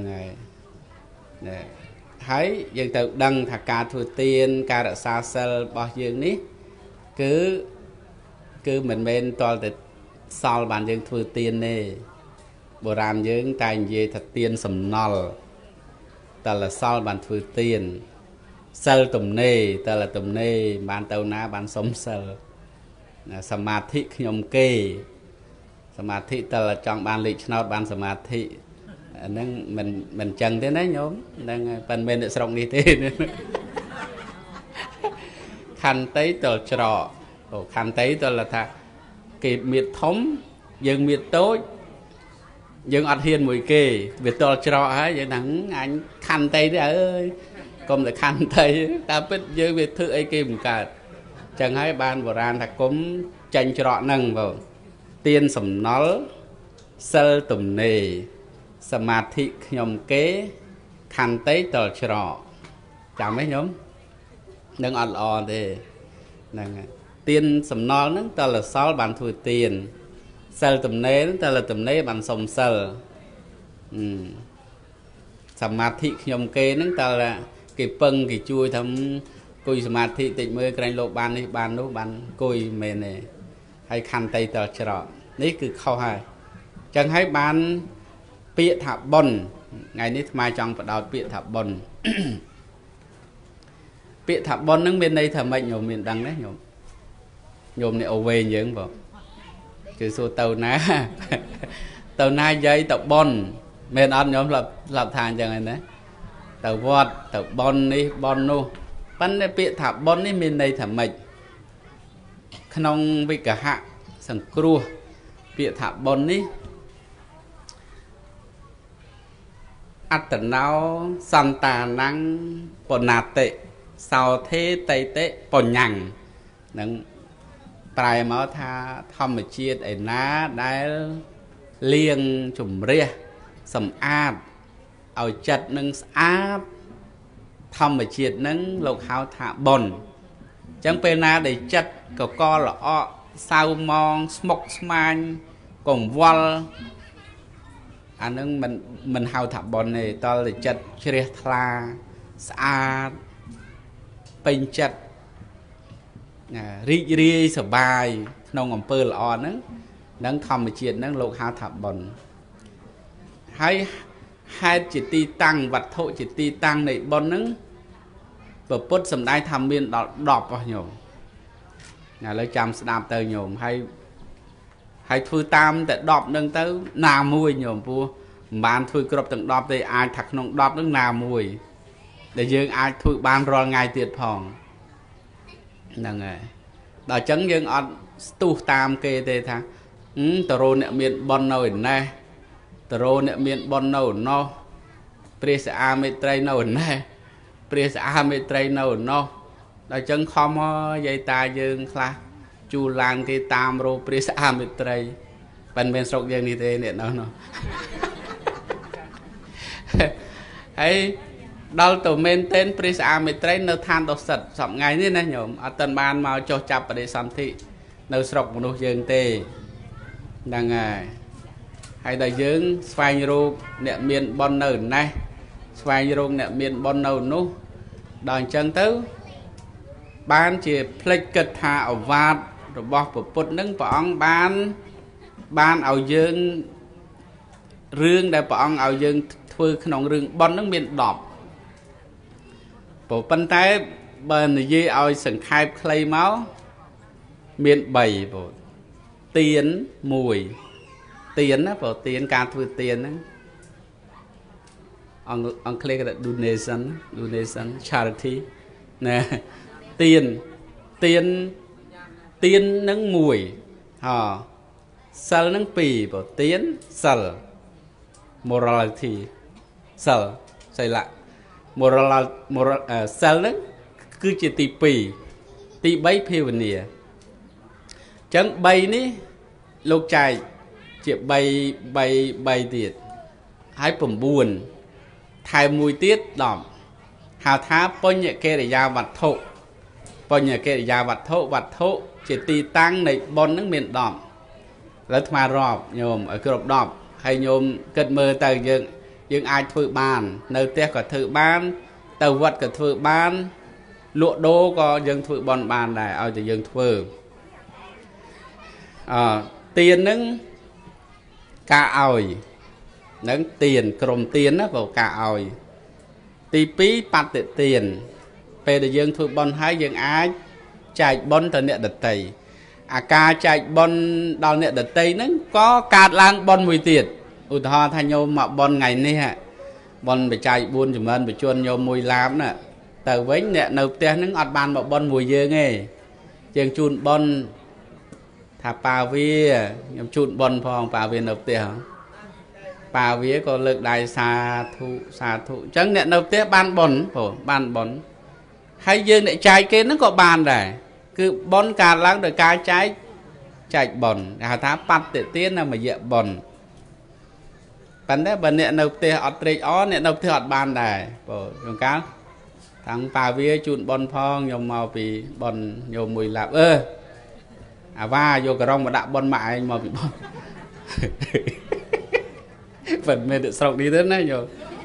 Speaker 3: ហើយយើងត្រូវដឹងថាការធ្វើទានការរក្សាសិលរបស់យើងនេះគឺមិនមែនតលតែសល់បានយើងធ្វើទានទេបុរាណយើងតែនិយាយថាទានសំណល់តលសល់បានធ្វើទានសិលទំនេរតលទំនេរបានទៅណាបានសុំសិលសមាធិខ្ញុំគេសមាធិតលចង់បានលេខឆ្នោតបានសមាធិអាហ្នឹងមិនចឹងទេណាញោមហ្នឹងប៉ុន្មានអ្នកស្រុកនេះទេខន្តីតលច្រកខន្តីតលថាគេមៀតធំយើងមៀតតូចយើងអត់ហ៊ានមួយគេវាតលច្រកហើយយើងថាអញខន្តីទេអើយកុំតែខន្តីតែពិតយើងវាធ្វើអីគេមិនកើតចឹងហើយបានបុរាណថាគុំចាញ់ច្រកហ្នឹងបងទានសំណល់សិលទំនេរសមាធិខ្ញុំគេខន្តីតលច្រកចាំទេញោមនឹងអត់ល្អទេហ្នឹងទានសំណល់ហ្នឹងតលសល់បានធ្វើទានសិលទំនេរហ្នឹងតលទំនេរបានសុំសិលសមាធិខ្ញុំគេហ្នឹងតលគេពឹងគេជួយថាគួយសមាធិតិចមើលក្រែងលោកបាននេះបាននោះបានគួយមែនទេហើយខន្តីតលច្រកនេះគឺខុសហើយចឹងហើយបានពាក្យថាបុណ្យថ្ងៃនេះថ្មចង់បដោតពាក្យថាបុណ្យពាក្យថាបុណ្យហ្នឹងមានន័យថាម៉េចញោមមានដឹងទេញោមនេះអូវែងយើងបងគឺសួរទៅណាយាយទៅបុណ្យមែនអត់ញោមស្លាប់ថាអញ្ចឹងហើយណាទៅវត្តទៅបុណ្យនេះបុណ្យនោះប៉ុន្តែពាក្យថាបុណ្យនេះមានន័យថាម៉េចក្នុងវិកហៈសង្គ្រោះពាក្យថាបុណ្យនេះអត្តណោសន្តានังបណាតិសោធេតៃតិបញ្ញੰនឹងប្រែមកថាធម្មជាតិឯណាដែលលាងជំរះសម្អាតឲ្យចិត្តនឹងស្អាតធម្មជាតិនឹងលោកហៅថាបុណ្យអញ្ចឹងពេលណាដែលចិត្តកកល្អក់សៅមងស្មុកស្មាញកង្វល់អានឹងមិនហៅថាបុណ្យទេតលតែចិត្តជ្រះថ្លាស្អាតពេញចិត្តរីករាយសប្បាយក្នុងអំពើល្អហ្នឹងនឹងធម្មជាតិហ្នឹងលោកហៅថាបុណ្យហើយហេតុជាទីតាំងវត្ថុជាទីតាំងនៃបុណ្យហ្នឹងព្រះពុទ្ធសម្ដែងថាមានដល់10ហ៎ញោមឥឡូវចាំស្ដាប់ទៅញោមហើយធ្វើតាមតែ10ហ្នឹងទៅណាមួយញោមព្រោះបានធ្វើគ្រប់ទាំង10ទេអាចថាក្នុង10នឹងណាមួយដែលយើងអាចធ្វើបានរាល់ថ្ងៃទៀតផងហ្នឹងហើយដល់អញ្ចឹងយើងអត់ស្ទុះតាមគេទេថាតរោអ្នកមានប៉ុននៅឯណេះតរោអ្នកមានប៉ុននៅណោះព្រះសិអាមេត្រីនៅឯណេះព្រះសិអាមេត្រីនៅណោះដល់អញ្ចឹងខំយាយតាយើងខ្លះជួលឡានគេតាមរោព្រះសិអាមេត្រីមិនមែនស្រុកយើងនេះទេអ្នកណោះហើយដល់ទៅមែនទែនព្រះសិអាមេត្រីនៅឋានដុសិតសប្ងៃនេះណាញោមអត់ទាន់បានមកចុះចាប់បដិសន្ធិនៅស្រុកមនុស្សយើងទេហ្នឹងហើយដល់យើងស្វែងរកអ្នកមានប៉ុននៅណេះស្វែងរកអ្នកមានប៉ុននៅនោះដល់អញ្ចឹងទៅបានជាផ្លេចគិតថាអវាទរបស់ពុទ្ធនឹងព្រះអង្គបានឲ្យយើងរឿងដែលព្រះអង្គឲ្យយើងធ្វើក្នុងរឿងប៉ុននឹងមាន10ប៉ុន្តែបើនិយាយឲ្យសង្ខេបខ្លីមកមាន3បងទៀន1ទៀនណាបងទៀនការធ្វើទៀនហ្នឹងអង់គ្លេសគេថា donation charity ណាទៀននឹង1សិលនឹង2បងទៀនសិល morality សិលសីលៈ moral សិលហ្នឹងគឺជាទី2ទី3ភាវនាអញ្ចឹង3នេះលោកចែកជា3ទៀតហើយ9ថែម1ទៀត10ហៅថាបញ្ញកិរិយាវត្ថុបញ្ញកិរិយាវត្ថុជាទីតាំងនៃបុណ្យហ្នឹងមាន10ឥឡូវអាត្មារាប់ញោមឲ្យគ្រប់10ហើយញោមគិតមើលទៅយើងអាចធ្វើបាននៅផ្ទះក៏ធ្វើបានទៅវត្តក៏ធ្វើបានលក់ដូរក៏យើងធ្វើបុណ្យបានដែរឲ្យតែយើងធ្វើទៀនហ្នឹងការឲ្យនឹងទៀនក្រុមទៀនណាបើការឲ្យទី2បតិទៀនពេលដែលយើងធ្វើបុណ្យហើយយើងអាចចែកបុណ្យទៅអ្នកដទៃអាការចែកបុណ្យដល់អ្នកដទៃហ្នឹងក៏កើតឡើងបុណ្យមួយទៀតឧទាហរណ៍ថាញោមមកបុណ្យថ្ងៃនេះបុណ្យបច្ច័យ4ចម្រើនបច្ចុប្បន្នញោម1ឡាបណាទៅវិញអ្នកនៅផ្ទះហ្នឹងអត់បានមកបុណ្យមួយយើងទេយើងជូនបុណ្យថាប៉ាវាខ្ញុំជូនបុណ្យផងប៉ាវានៅផ្ទះប៉ាវាក៏លើកដៃសាធុអញ្ចឹងអ្នកនៅផ្ទះបានបុណ្យបានបុណ្យហើយយើងអ្នកចែកគេហ្នឹងក៏បានដែរគឺបុណ្យកើតឡើងដោយការចែកបុណ្យគេហៅថាបតិទានមយៈបុណ្យប៉ុន្តែបើអ្នកនៅផ្ទះអត់ត្រេកអរអ្នកនៅផ្ទះអត់បានដែរជួនកាលតាំងប៉ាវាជូនបុណ្យផងខ្ញុំមកពីបុណ្យញោម1ឡាប់អាវ៉ាយកក្រងមកដាក់បុណ្យមកឯងមកពីបុណ្យមិនមែនស្រុកនេះទេណាញោម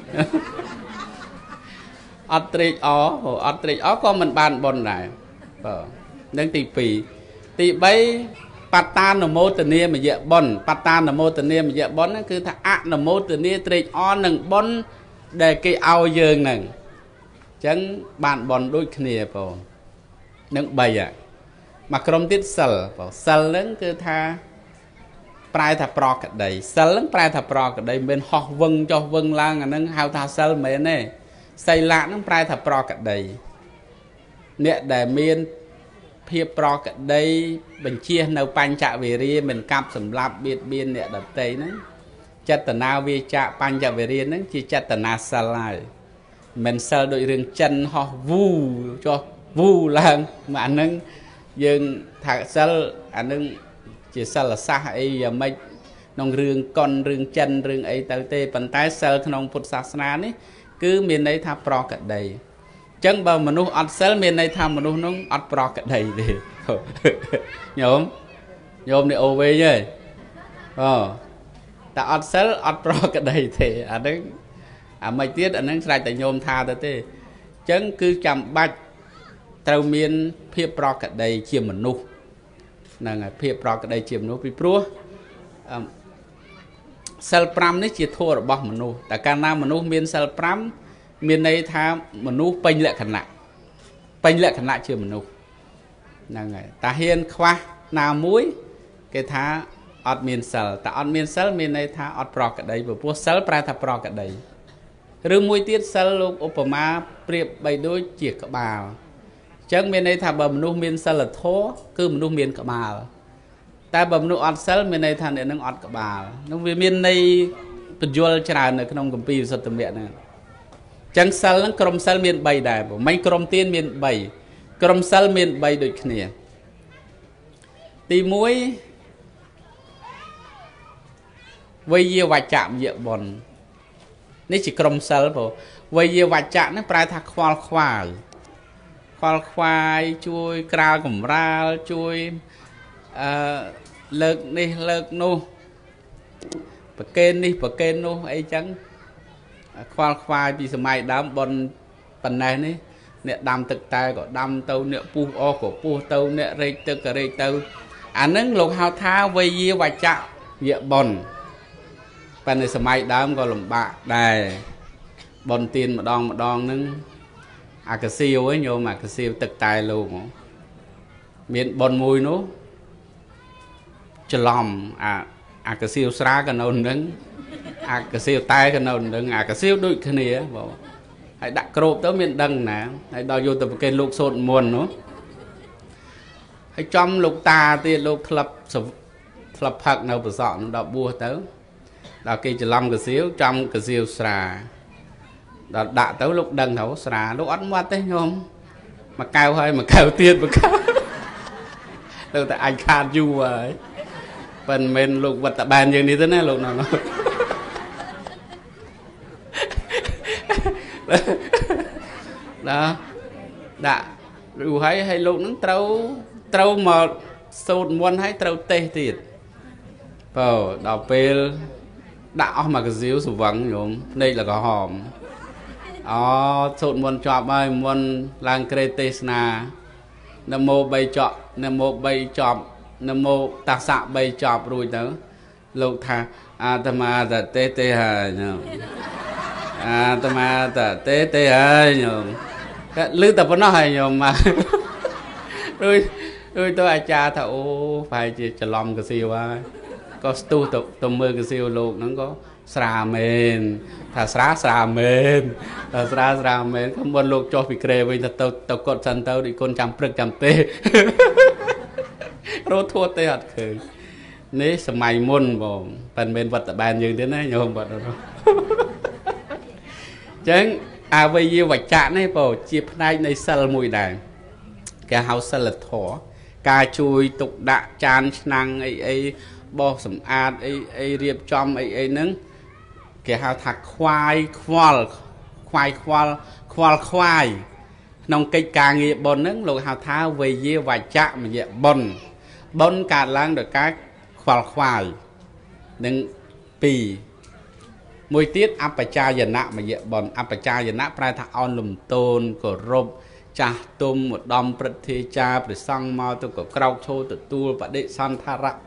Speaker 3: អត់ត្រេកអរក៏មិនបានបុណ្យដែរនឹងទី2ទី3បត្តានមោទនាមយៈបុណ្យបត្តានមោទនាមយៈបុណ្យហ្នឹងគឺថាអនុមោទនាត្រេកអរនឹងបុណ្យដែលគេឲ្យយើងហ្នឹងអញ្ចឹងបានបុណ្យដូចគ្នាបងនឹង3មកក្រុមទៀតសិលសិលហ្នឹងគឺថាប្រែថាប្រកដីសិលហ្នឹងប្រែថាប្រកដីមិនហោះវឹងចុះវឹងឡើងអាហ្នឹងហៅថាសិលមែនទេសីលៈហ្នឹងប្រែថាប្រកដីអ្នកដែលមានភាពប្រកដីបញ្ជានៅបញ្ចវេរាមិនកាប់សម្លាប់បៀតបៀនអ្នកដទៃហ្នឹងចេតនាវាចាបញ្ចវេរាហ្នឹងជាចេតនាសិលហើយមិនសិលដូចរឿងចិនហោះវូចុះវូឡើងមកអាហ្នឹងយើងថាសិលអាហ្នឹងជាសិលសាសអីយ៉ាងម៉េចក្នុងរឿងកុនរឿងចិនរឿងអីទៅទេប៉ុន្តែសិលក្នុងពុទ្ធសាសនានេះគឺមានន័យថាប្រកដីអញ្ចឹងបើមនុស្សអត់សិលមានន័យថាមនុស្សនោះអត់ប្រកដីទេញោមនេះអូវេទេតែអត់សិលអត់ប្រកដីទេអាហ្នឹងអាមិនទៀតអាហ្នឹងស្រេចតែញោមថាទៅទេអញ្ចឹងគឺចាំបាច់ត្រូវមានភាពប្រកដីជាមនុស្សហ្នឹងហើយភាពប្រកដីជាមនុស្សពីព្រោះសិល5នេះជាធម៌របស់មនុស្សតែកាលណាមនុស្សមានសិល5មានន័យថាមនុស្សពេញលក្ខណៈជាមនុស្សហ្នឹងហើយតាហ៊ានខ្វះណាមួយគេថាអត់មានសិលតែអត់មានសិលមានន័យថាអត់ប្រកក្តីព្រោះសិលប្រែថាប្រកក្តីឬមួយទៀតសិលលោកឧបមាប្រៀបបីដូចជាក្បាលអញ្ចឹងមានន័យថាបើមនុស្សមានសិលធម៌គឺមនុស្សមានក្បាលតែបើមនុស្សអត់សិលមានន័យថាអ្នកនឹងអត់ក្បាលនោះវាមានន័យបញ្យល់ច្រើននៅក្នុងគម្ពីរវិសុទ្ធិមគ្គហ្នឹងអញ្ចឹងសិលហ្នឹងក្រុមសិលមាន3ដែរមិនក្រុមទានមាន3ក្រុមសិលមាន3ដូចគ្នាទី1វយវច្ចៈមយបុណ្យនេះជាក្រុមសិលព្រោះវយវច្ចៈហ្នឹងប្រែថាខ្វល់ខ្វាយជួយក្រាលកំរាលជួយលើកនេះលើកនោះប្រកេននេះប្រកេននោះអីចឹងខ្វល់ខ្វាយពីសម័យដើមប៉ុនប៉ុណ្ណេះនេះអ្នកដាំទឹកតែក៏ដាំទៅអ្នកពុះអស់ក៏ពុះទៅអ្នករែកទឹកក៏រែកទៅអាហ្នឹងលោកហៅថាវយវច្ចៈយបុណ្យប៉ុន្តែសម័យដើមក៏លំបាកដែរបុណ្យទានម្ដងហ្នឹងអាកាសៀវញោមអាកាសៀវទឹកតែលោកមានបុណ្យមួយនោះច្រឡំអាកាសៀវស្រាក៏នៅនឹងអាកាសៀវតែក៏នៅនឹងអាកាសៀវដូចគ្នាបងហើយដាក់ក្របទៅមានដឹងណាហើយដល់យកទៅប្រគេនលោកសូត្រមន្តនោះហើយចំលោកតាទៀតលោកធ្លាប់ផឹកនៅប្រសក់នោះដល់បួសទៅដល់គេច្រឡំកាសៀវចំកាសៀវស្រាដល់ដាក់ទៅលោកដឹងទៅស្រាលោកអត់មាត់ទេញោមមួយកែវហើយមួយកែវទៀតមួយកែវទៅតែអញខាតយូរហើយប៉ុន្តែមិនលោកវត្តបានយើងនេះទេណាលោកណោះដាក់ឬហើយលោកនឹងត្រូវមកសូត្រមន្តហើយត្រូវទេសទៀតបើដល់ពេលដាក់អស់មកកាសៀវស្វឹងញោមភ្នែកលកហមសូត្រមន្តជាប់ហើយមន្តឡើងក្រេទេសនានមោ3ចប់នមោ3ចប់នមោតាសៈ3ចប់រួចទៅលោកថាអាត្មាតទេហើយញោមអាត្មាតទេហើយញោមក៏លឺតែប៉ុណ្ណោះហើយញោមមករួចទៅអាចារ្យថាអូប្រហែលជាច្រឡំកាសៀវហើយក៏ស្ទុះទៅមើលកាសៀវលោកហ្នឹងក៏ស្រាមែនថាស្រាមែនថាស្រាមែនក៏មុនលោកចុះពីក្រែវិញទៅកត់សិនទៅដូចគុណចាំព្រឹកចាំទេរត់ធួទេអត់ឃើញនេះសម័យមុនបងប៉ិនមែនវត្តបានយើងទេណាញោមបាត់នោះចឹងអវយវច្ចៈនេះបងជាផ្នែកនៃសិលមួយដែរគេហៅសិលធម៌ការជួយទុកដាក់ចានឆ្នាំងអីបោសសម្អាតអីរៀបចំអីហ្នឹងគេហៅថាខ្វាយក្នុងកិច្ចការងារបុណ្យហ្នឹងលោកហៅថាវយវច្ចៈមយបុណ្យបុណ្យកើតឡើងដោយការខ្វល់ខ្វាយនឹង2មួយទៀតអបជាយណៈមយបុណ្យអបជាយណៈប្រែថាអោនលំទោនគោរពចាស់ទុំឧត្តមព្រឹទ្ធាចារ្យព្រះសង្ឃមកទៅក៏ក្រោកឈរទទួលបដិសន្ធារៈ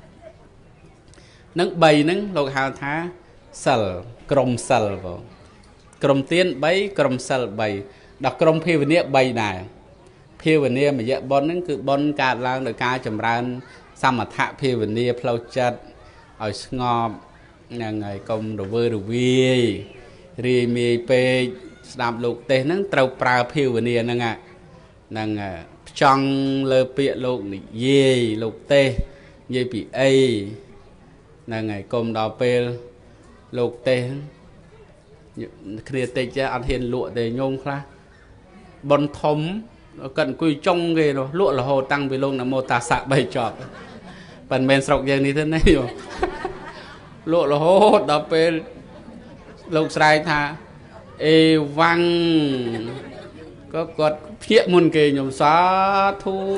Speaker 3: នឹង3ហ្នឹងលោកហៅថាសិលក្រុមសិលបងក្រុមទាន3ក្រុមសិល3ដល់ក្រុមភាវនា3ដែរភាវនាមយបុណ្យហ្នឹងគឺបុណ្យកើតឡើងដោយការចម្រើនសមថៈភាវនាផ្លូវចិត្តឲ្យស្ងប់ហ្នឹងហើយកុំរវើរវាយរាយមាយពេកស្ដាប់លោកទេសហ្នឹងត្រូវប្រើភាវនាហ្នឹងផ្ចង់លើពាក្យលោកនិយាយលោកទេសនិយាយពីអីហ្នឹងហើយកុំដល់ពេលលោកទេសគ្នាតិចអត់ហ៊ានលក់ទេញោមខ្លះបុណ្យធំគាត់អង្គុយចុងគេលក់រហូតតាំងពីលោកនមោតាសៈ3ចប់ប៉ុន្តែមិនស្រុកយើងនេះទេណាយោលក់រហូតដល់ពេលលោកស្រែកថាអេវ៉ាំងក៏គាត់ភ្ញាក់មុនគេញោមសាធុ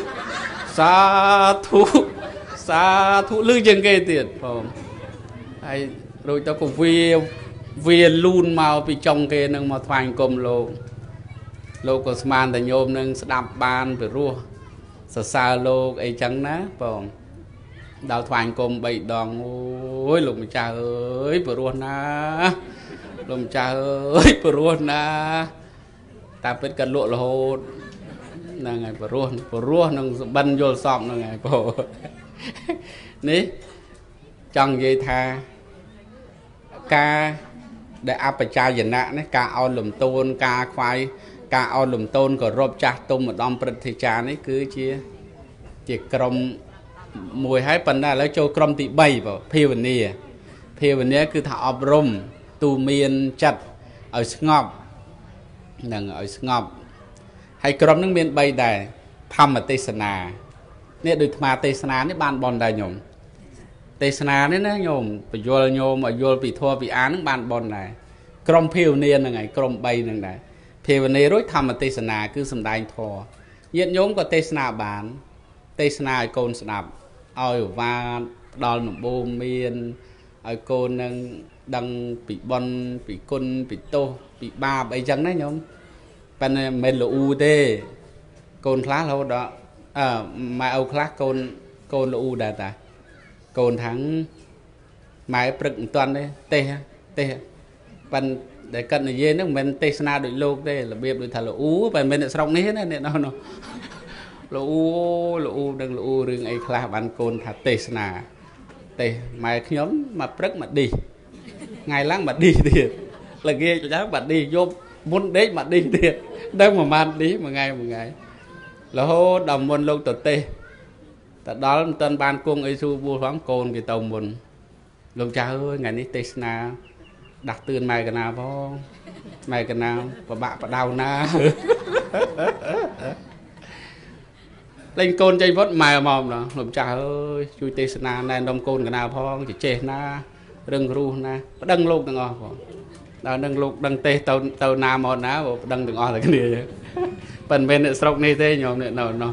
Speaker 3: លឺជាងគេទៀតបងហើយរួចទៅក៏វាលូនមកពីចុងគេនឹងមកថ្វាយអង្គមលោកក៏ស្មានតែញោមនឹងស្ដាប់បានពីរោះសរសើរលោកអីចឹងណាបងដល់ថ្វាយអង្គម3ដងអូយលោកម្ចាស់អើយពីរោះណាលោកម្ចាស់អើយពីរោះណាតែពិតក៏លក់រហូតហ្នឹងហើយពីរោះនឹងបិណ្ឌយល់សពហ្នឹងហើយបងនេះ chẳng vậy tha ca để áp cha dân nạ này ca ao lùm tôn ca khoai ca ao lùm tôn của rộp chạc tôm một đom bật thì cha này cứ chỉ cầm mùi hái phần này lấy cho cầm tị bay vào phiêu nè cứ thọ ập rôm tu miên chặt ở ngọc nâng ở ngọc hay cầm nước miên bay đài thăm ở tây sơn à nè được mà tây sơn á ban bòn đài nhổm tây sơn á nè nhổm bị vô nhổm ở vô bị thua bị án ban bòn này cầm phiêu nè là ngày cầm bay nè này phiêu nè rồi thăm ở tây sơn á cứ sầm đai thò hiện nhổm có tây sơn á bán tây sơn á côn sạp ôi và đòn một bô miên ở cô nâng đăng bị bon bị côn bị tô bị ba bảy trắng đấy nhông bên mình là u tê côn khá lâu đó mà âu khá côn là u đà ta côn thắng máy bực toàn đấy tê bên để cận là dê nước mình tê sana đội lô đây là biệt đội thật là u và mình là xong hết này nó là u đừng là u rừng ấy khá bạn côn thật tê sana tê mày nhóm mà rất mà đi ngày láng mà đi thiệt là ghê cho cháu bạn đi vô muốn đấy mà đi thiệt đâu mà man đi một ngày là hô đồng môn lâu tụt tê tại đó tên ban cung ấy su vua khoáng côn cái tàu môn luôn cha ơi ngày ní tê na đặt tiền mày cái nào po mày cái nào và bạn và đau na lên côn chơi vót mày mòm đó lùm cha ơi chui tê na này đông côn cái nào po chỉ chè na đừng ru na đừng luôn đừng ngon đừng luôn đừng tê tàu na mòn ná đừng đừng ngon là cái gì phần bên này sọc này thế nhom này nó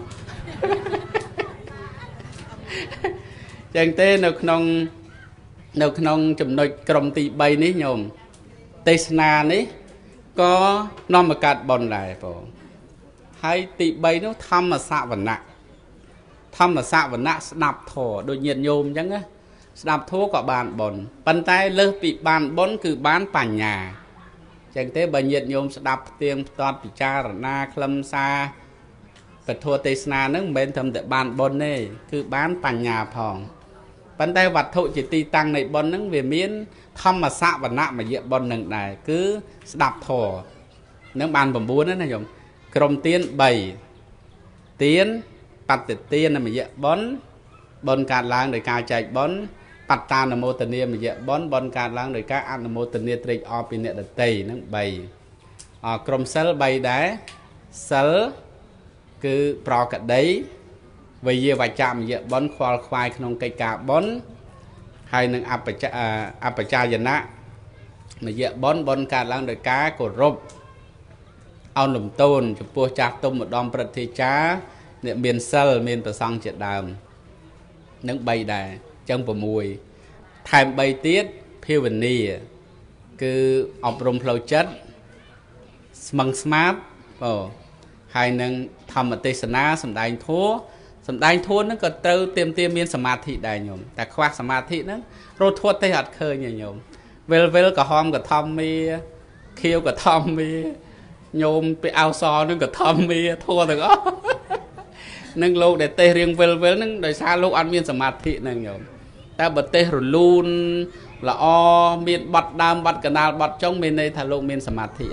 Speaker 3: chẳng tê nó không chùm nội cầm tị bay ní nhom tê na ní có non mà cắt bòn lại phổ hay tị bay nó thăm mà xạ vật nặng đạp thổ đôi nhiệt nhôm chẳng á đạp thố có bàn bòn bàn tay lơ bị bàn bón cứ bán bàn nhà chẳng thế bà nhiệt nhôm đạp tiền toàn bị cha rồi na khâm xa vật thua tê na nước bên thầm để bàn bón này cứ bán bàn nhà phòng bàn tay vật thụ chỉ ti tăng này bón nước về miến thăm mà xạ vật nặng mà diện bón nâng này cứ đạp thổ nước bàn bầm buôn đó này dùng cầm tiền 7 tiền bạch tiền là mà diện bón cạn lang để cao chạy bón bạch ta là mô tình niệm mà diện bón cạn lang để cao ăn là mô tình niệm trịch ở bên này đất tây nó 7 cầm sel 7 đá sel cứ pro cả đấy vì giờ vài chạm diện bón khoai không cây cả bón hay nâng áp cha dân á mà diện bón cạn lang để cá của rộp ao lùm tôn chụp bùa chạc tôm một đom bật thì chá niệm miền sel miền bờ sông triệt đàm nâng bay đài chân bờ mùi tham bay tiết phiêu bình nì cứ ọc rung flow chất măng smart hay nâng thầm ở tây sana sầm đai thua nó có trâu tiêm miên samadhi đài nhổm tại khoác samadhi nó rồi thua tây hạt khơi nhiều nhổm vel cả hom cả thom mi khiêu cả thom mi nhôm bị ao so nó cả thom mi thua được đó nâng lô để tê riêng vel nâng đời xa lô ăn miên samadhi nâng nhổm ta bật tê rồi luôn là o miên bật đam bật cả nào bật trong miền đây thà lô miên samadhi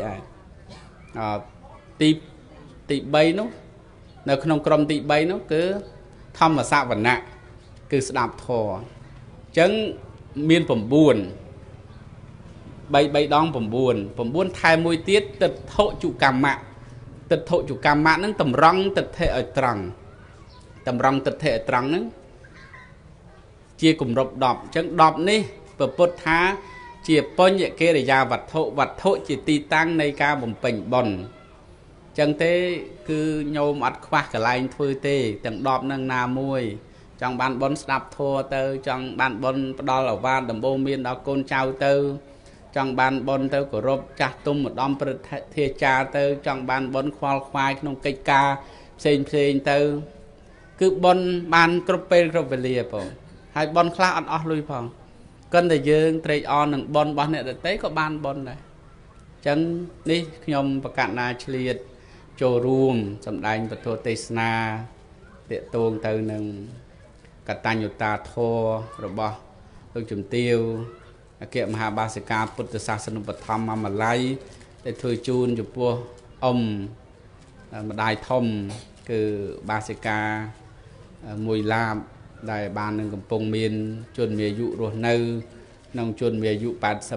Speaker 3: tị bay nó nếu không cầm tị bay nó cứ thăm mà xạ vật nặng cứ đạp thò chẳng miên phẩm buồn bay đong phẩm buồn thay môi tiết tật thộ chủ cam mạng nó tầm rong tật thể ở trăng nó chia cùng rộp đọp chẳng đọp ní và bột thá chia bôn nhẹ kia để ra vật thộ chỉ ti tăng này ca bồng bình bòn chẳng thế cứ nhôm ắt khoác cả lại thôi tê chẳng đọp nâng nà mùi trong bàn bón đạp thua tơ trong bàn bón đo là van đầm bô miên đó côn trao tơ trong bàn bón tơ của rộp chặt tung một đom thê cha tơ trong bàn bón khoai trong cây ca xên tơ cứ bón bàn cropel cropelier po hai bón khá ăn ớt lui phong cân để dương trade on nâng bón bón này tế có bàn bón này chẳng đi nhôm và cạn na chliệt cho room sầm đai vật thô tê na tiện tuông từ nâng cả ta nhiều ta thô rồi bỏ លោកជំទាវអគ្គមហាបាសិកាពុទ្ធសាសនុបឋមអមល័យដែលធ្វើជូនចំពោះម្ដាយធំគឺបាសិកាមួយឡាបដែលបាននឹងកំពុងមានជនមានអាយុរស់នៅក្នុងជនមានអាយុ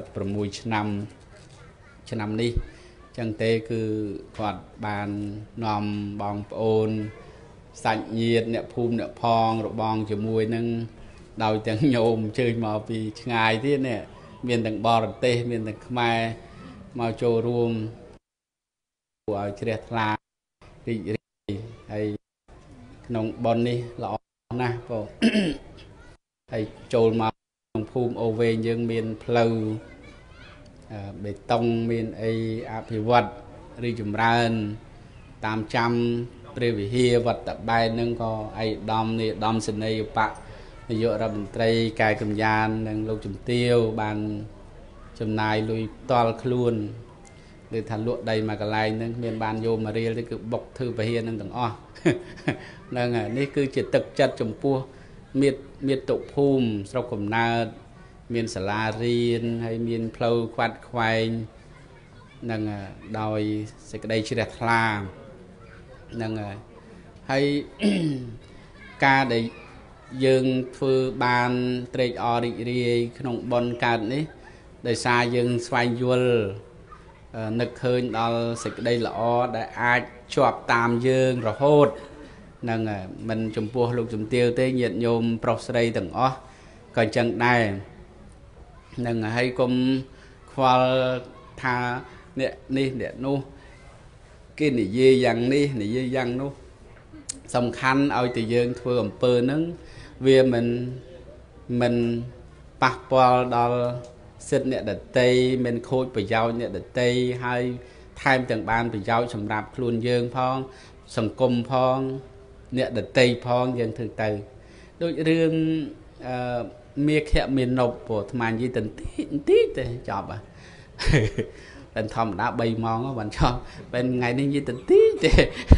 Speaker 3: 86ឆ្នាំនេះចឹងទេគឺគាត់បាននាំបងប្អូនសាច់ញាតិអ្នកភូមិអ្នកផងរបងជាមួយនឹងដោយទាំងញោមអញ្ជើញមកពីឆ្ងាយទៀតនេះមានទាំងបរទេសមានទាំងខ្មែរមកចូលរួមឲ្យជ្រះថ្លារីករាយហើយក្នុងបុណ្យនេះល្អណាស់បងហើយចូលមកក្នុងភូមិអូវែងយើងមានផ្លូវបេតុងមានអីអភិវឌ្ឍរីចម្រើនតាមចាំព្រះវិហារវត្តបែននឹងក៏ឯកឧត្តមនាយឧត្តមសេនីយ៍បកនាយករដ្ឋមន្ត្រីកាយកម្យាននិងលោកជំទាវបានចំណាយលុយផ្ទាល់ខ្លួនឬថាលក់ដីមួយកន្លែងហ្នឹងមានបានយកមករៀលទេគឺបុកធ្វើពហិនឹងទាំងអស់ហ្នឹងហើយនេះគឺជាទឹកចិត្តចំពោះមាតុភូមិស្រុកកំណើតមានសាលារៀនហើយមានផ្លូវខ្វាត់ខ្វែងនឹងដោយសេចក្តីជ្រះថ្លានឹងហើយការដែលយើងធ្វើបានត្រេកអររីករាយក្នុងបុណ្យកើតនេះដោយសារយើងស្វែងយល់នឹកឃើញដល់សេចក្តីល្អដែលអាចជាប់តាមយើងរហូតនឹងមិនចំពោះលោកជំទាវទេញាតិញោមប្រុសស្រីទាំងអស់ក៏អញ្ចឹងដែរនឹងហើយកុំខ្វល់ថាអ្នកនេះអ្នកនោះគេនិយាយយ៉ាងនេះនិយាយយ៉ាងនោះសំខាន់ឲ្យតែយើងធ្វើអំពើហ្នឹងវាមិនប៉ះពាល់ដល់សិទ្ធិអ្នកដតីមិនខូចប្រយោជន៍អ្នកដតីហើយថែមទាំងបានប្រយោជន៍សម្រាប់ខ្លួនយើងផងសង្គមផងអ្នកដតីផងយើងធ្វើទៅដូចរឿងមាខៈមាននប់ព្រោះអាត្មានិយាយបន្តិចទេចប់តែធម្មតា3ម៉ោងបានចប់ពេលថ្ងៃនេះនិយាយបន្តិចទេ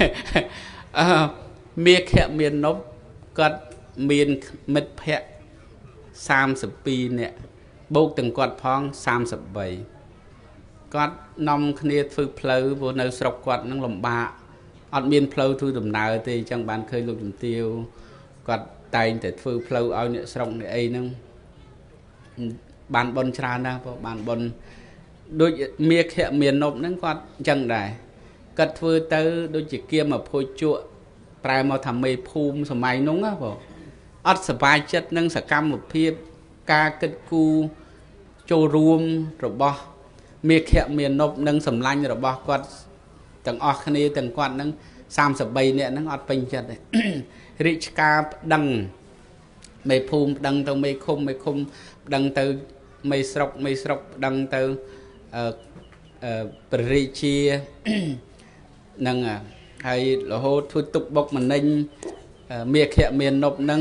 Speaker 3: មាខៈមាននប់គាត់មានមិត្តភ័ក្តិ32នាក់បូកទាំងគាត់ផង33គាត់នាំគ្នាធ្វើផ្លូវព្រោះនៅស្រុកគាត់នឹងលំបាកអត់មានផ្លូវធ្វើដំណើរទេអញ្ចឹងបានឃើញលោកជំទាវគាត់តែងតែធ្វើផ្លូវឲ្យអ្នកស្រុកអ្នកអីហ្នឹងបានបន់ច្រើនណាស់ព្រោះបានបន់ដូចមាខៈមាននប់ហ្នឹងគាត់អញ្ចឹងដែរគាត់ធ្វើទៅដូចជាគៀមអភុជក់ប្រែមកថាមេភូមិសម័យនោះណាព្រោះអត់សប្បាយចិត្តនឹងសកម្មភាពការគិតគូរចូលរួមរបស់មាខៈមាននប់និងសម្លាញ់របស់គាត់ទាំងអស់គ្នាទាំងគាត់នឹង33នាក់ហ្នឹងអត់ពេញចិត្តទេរាជការប្តឹងមេភូមិប្តឹងទៅមេឃុំប្តឹងទៅមេស្រុកប្តឹងទៅព្រះរាជានឹងហើយរហូតធ្វើទុកបុកម្នេញមាខៈមាននប់នឹង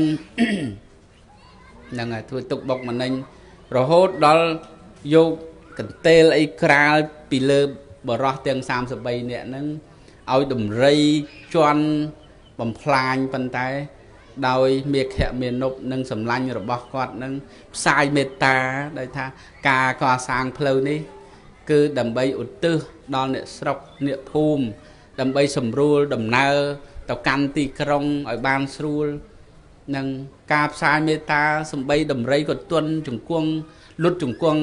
Speaker 3: ហ្នឹងហើយធ្វើទុកបុកម្នេញរហូតដល់យកកន្ទេលអីក្រាលពីលើបរោះទាំង33នាក់ហ្នឹងឲ្យដំរីជន់បំផ្លាញប៉ុន្តែដោយមាខៈមាននប់និងសម្លាញ់របស់គាត់នឹងផ្សាយមេត្តាដោយថាការកសាងផ្លូវនេះគឺដើម្បីឧទ្ទិសដល់អ្នកស្រុកអ្នកភូមិដើម្បីសម្រួលដំណើរទៅកាន់ទីក្រុងឲ្យបានស្រួលនឹងការផ្សាយមេត្តាសំបីដំរីក៏ទន់ជង្គង់លុតជង្គង់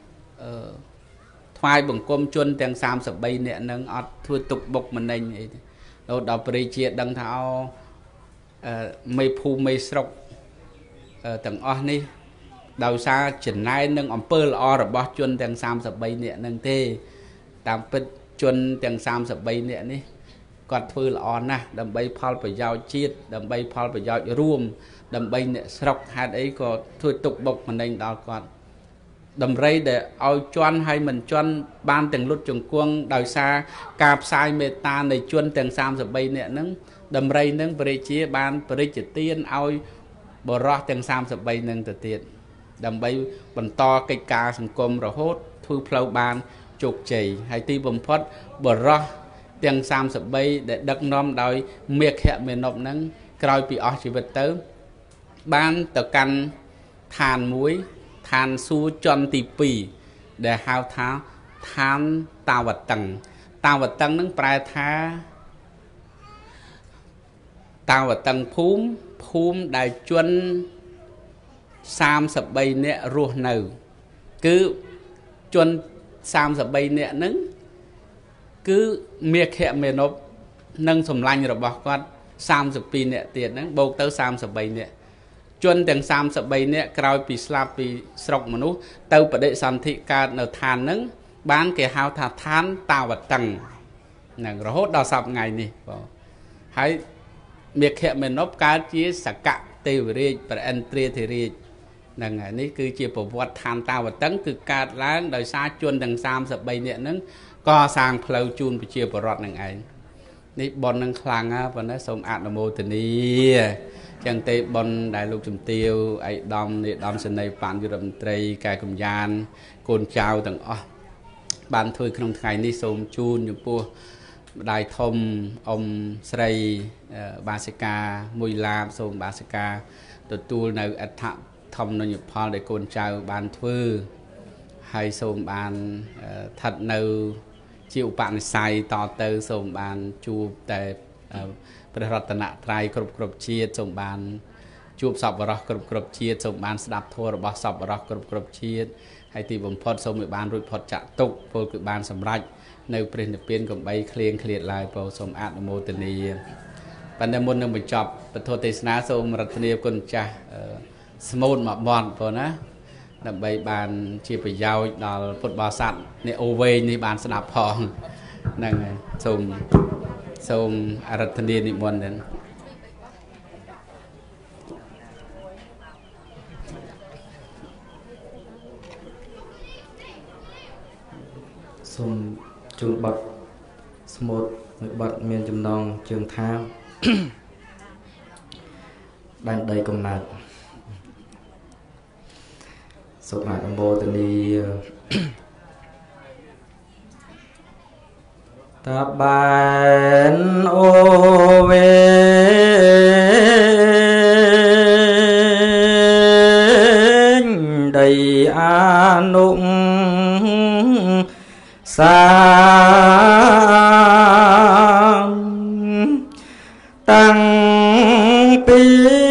Speaker 3: ថ្វាយបង្គំជន់ទាំង33នាក់នឹងអត់ធ្វើទុកបុកម្នេញអីទេដល់ព្រះរាជាដឹងថាមេភូមិមេស្រុកទាំងអស់នេះដោយសារចំណែននឹងអំពើល្អរបស់ជនទាំង33នាក់នឹងទេតាមពិតជនទាំង33នាក់នេះគាត់ធ្វើល្អណាស់ដើម្បីផលប្រយោជន៍ជាតិដើម្បីផលប្រយោជន៍រួមដើម្បីអ្នកស្រុកហេតុអីក៏ធ្វើទុកបុកម្នេញដល់គាត់ដំរីដែលឲ្យជន់ហើយមិនជន់បានទាំងលុតជង្គង់ដោយសារការផ្សាយមេត្តានៃជនទាំង33នាក់ហ្នឹងដំរីហ្នឹងព្រះរាជាបានបរិជ្ជទានឲ្យបរោះទាំង33ហ្នឹងទៅទៀតដើម្បីបន្តកិច្ចការសង្គមរហូតធ្វើផ្លូវបានជោគជ័យហើយទីបំផុតបរោះទាំង33ដែលដឹកនាំដោយមាខៈមេនប់ហ្នឹងក្រោយពីអស់ជីវិតទៅបានទៅកាន់ឋានមួយឋានសួគ៌ជាន់ទី2ដែលហៅថាឋានតាវតឹងតាវតឹងនឹងប្រែថាតាវតឹងភូមិដែលជន33នាក់រស់នៅគឺជន33នាក់ហ្នឹងគឺមេខៈមេនប់និងសម្លាញ់របស់គាត់32នាក់ទៀតហ្នឹងបូកទៅ33នាក់ជនទាំង33នាក់ក្រោយពីស្លាប់ពីស្រុកមនុស្សទៅបដិសន្ធិកើតនៅឋានហ្នឹងបានគេហៅថាឋានតាវតឹងហ្នឹងរហូតដល់សប្តាហ៍ថ្ងៃនេះបងហើយមេខៈមេនប់កើតជាសកៈទេវរាជព្រះឥន្ទ្រាធិរាជហ្នឹងហើយនេះគឺជាប្រវត្តិឋានតាវតឹងគឺកើតឡើងដោយសារជនទាំង33នាក់ហ្នឹងកសាងផ្លូវជូនប្រជាពលរដ្ឋនឹងឯងនេះប៉ុននឹងខ្លាំងណាស់ប៉ុន្តែសូមអនុមោទនាចឹងទេប៉ុនដែលលោកជំទាវឯកឧត្តមនាយឧត្តមសេនីយ៍បញ្ញរដ្ឋមន្ត្រីកែកំយ៉ានកូនចៅទាំងអស់បានធ្វើក្នុងថ្ងៃនេះសូមជូនចំពោះម្ដាយធំអ៊ំស្រីបាសិកាមួយឡាបសូមបាសិកាទទួលនៅអត្ថធម្មញ្ញផលដែលកូនចៅបានធ្វើហើយសូមបានស្ថិតនៅជាឧបនិស្ស័យតទៅសូមបានជួបតែព្រះរតនត្រ័យគ្រប់ជាតិសូមបានជួបសប្បុរសគ្រប់ជាតិសូមបានស្ដាប់ធម៌របស់សប្បុរសគ្រប់ជាតិហើយទីបំផុតសូមឲ្យបានរួចផុតចាក់ទុក្ខពលគឺបានសម្រេចនៅព្រះនិព្វានកំបីឃ្លៀងឃ្លាតឡើយពោសូមអនុមោទនាប៉ុន្តែមុននឹងបញ្ចប់ពធទេសនាសូមរតនាគុណចាស់ស្មូតមកបន់បងណាដើម្បីបានជាប្រយោជន៍ដល់ពុទ្ធបរិស័ទអ្នកអូវែងនេះបានស្ដាប់ផងហ្នឹងហើយសូមអរតនានិមន្តដែរ
Speaker 2: សូមជូនបទស្មូតមួយបទមានចំណងជើងថាដែនដីកំណើតសូមអនុមោទនាតាបានអូវេដីអានុសាតាំងពី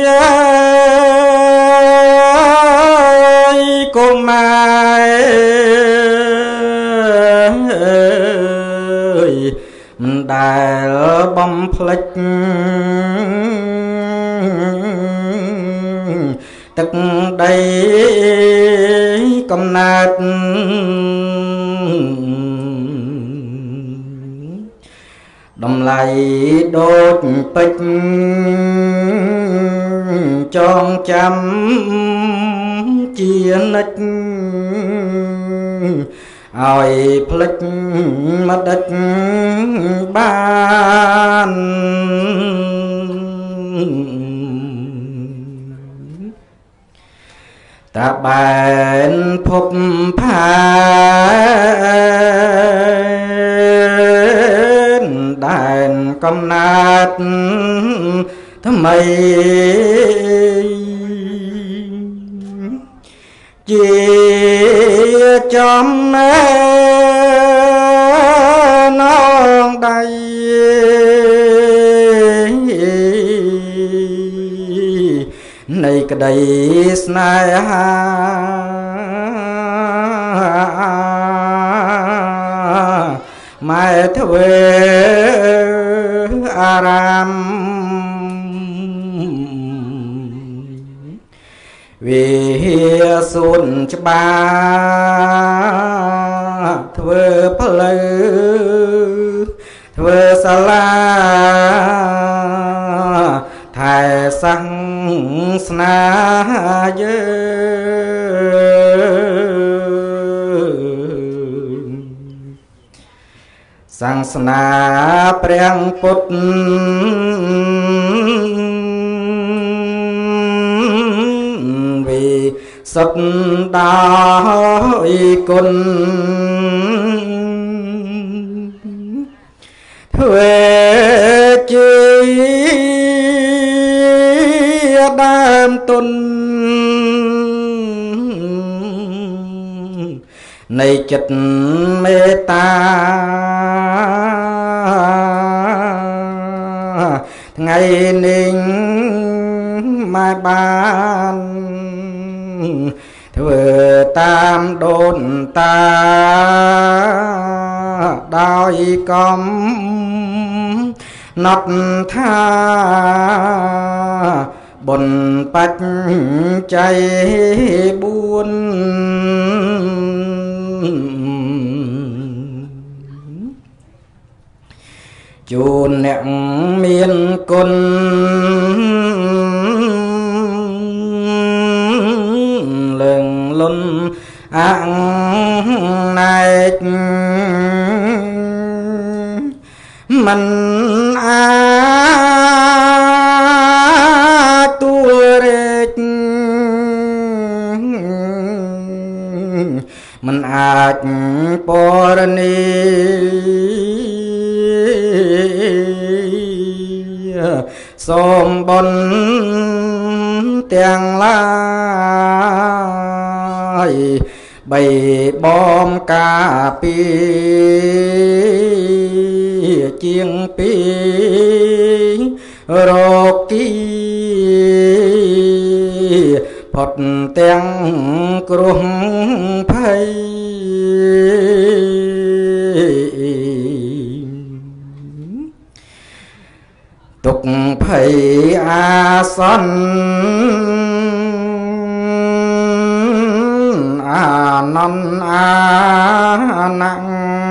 Speaker 2: កុមារមិនដែលបំភ្លេចទឹកដីកំណើតតម្លៃដូចពេជ្រចងចាំជានិច្ចឲ្យភ្លេចមកដេចបានតាបែនភពផាដែនកំណើតថ្មីជាចំណែនងដៃនៃក្តីស្នេហាម៉ែធ្វើអារាមវិសួនច្បាធ្វើផ្លូវធ្វើសាលាថែសាសនាយើងសាសនាព្រះពុទ្ធវិសុទ្ធដោយគុណធ្វើជាដើមទុននៃចិត្តមេត្តាថ្ងៃនេះមកបានធ្វើតាមដូនតាដោយកំណត់ថាបុណ្យបច្ច័យ4ជូនអ្នកមានគុណលឹងលន់អណែកមិនអាចទួលរែកមិនអាចពរនីសូមបុណ្យទាំងឡាយបីបំការពារជាងពីរោគីផុតទាំងគ្រោះភ័យទុក្ខភ័យអាសន្នអានន្ទអាណੰ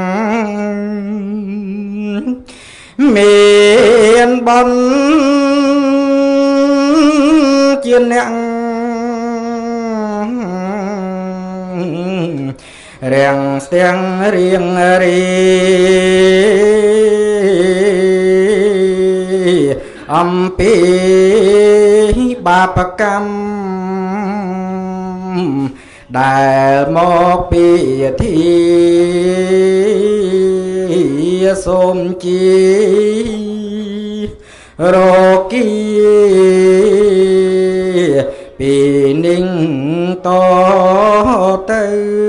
Speaker 2: មានបុណ្យជាអ្នករាំងស្ទាំងរៀងរីអំពីបាបកម្មដែលមកពីធីសូមជារោគីពីនឹងតទៅ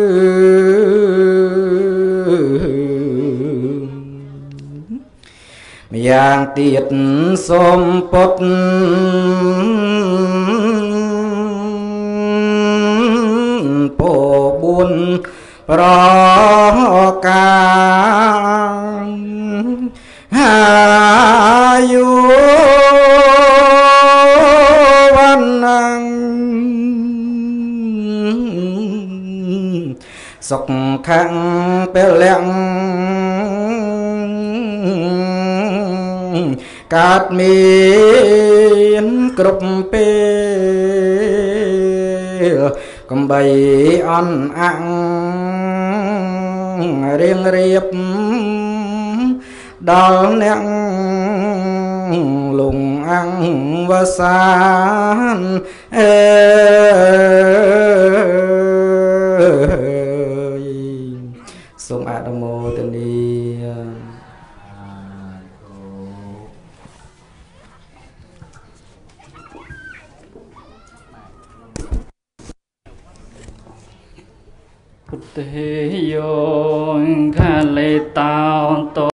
Speaker 2: ម្យ៉ាងទៀតសូមពុទ្ធពោ4ប្រការហាយុវណ្ណងសុខៈពលៈកើតមានគ្រប់ពេលកំបីអន់អាំងរៀងរៀបដល់អ្នកលងអាំងវសានសូមអនុមោទនា
Speaker 1: ពុទ្ធេយោកាលេតោ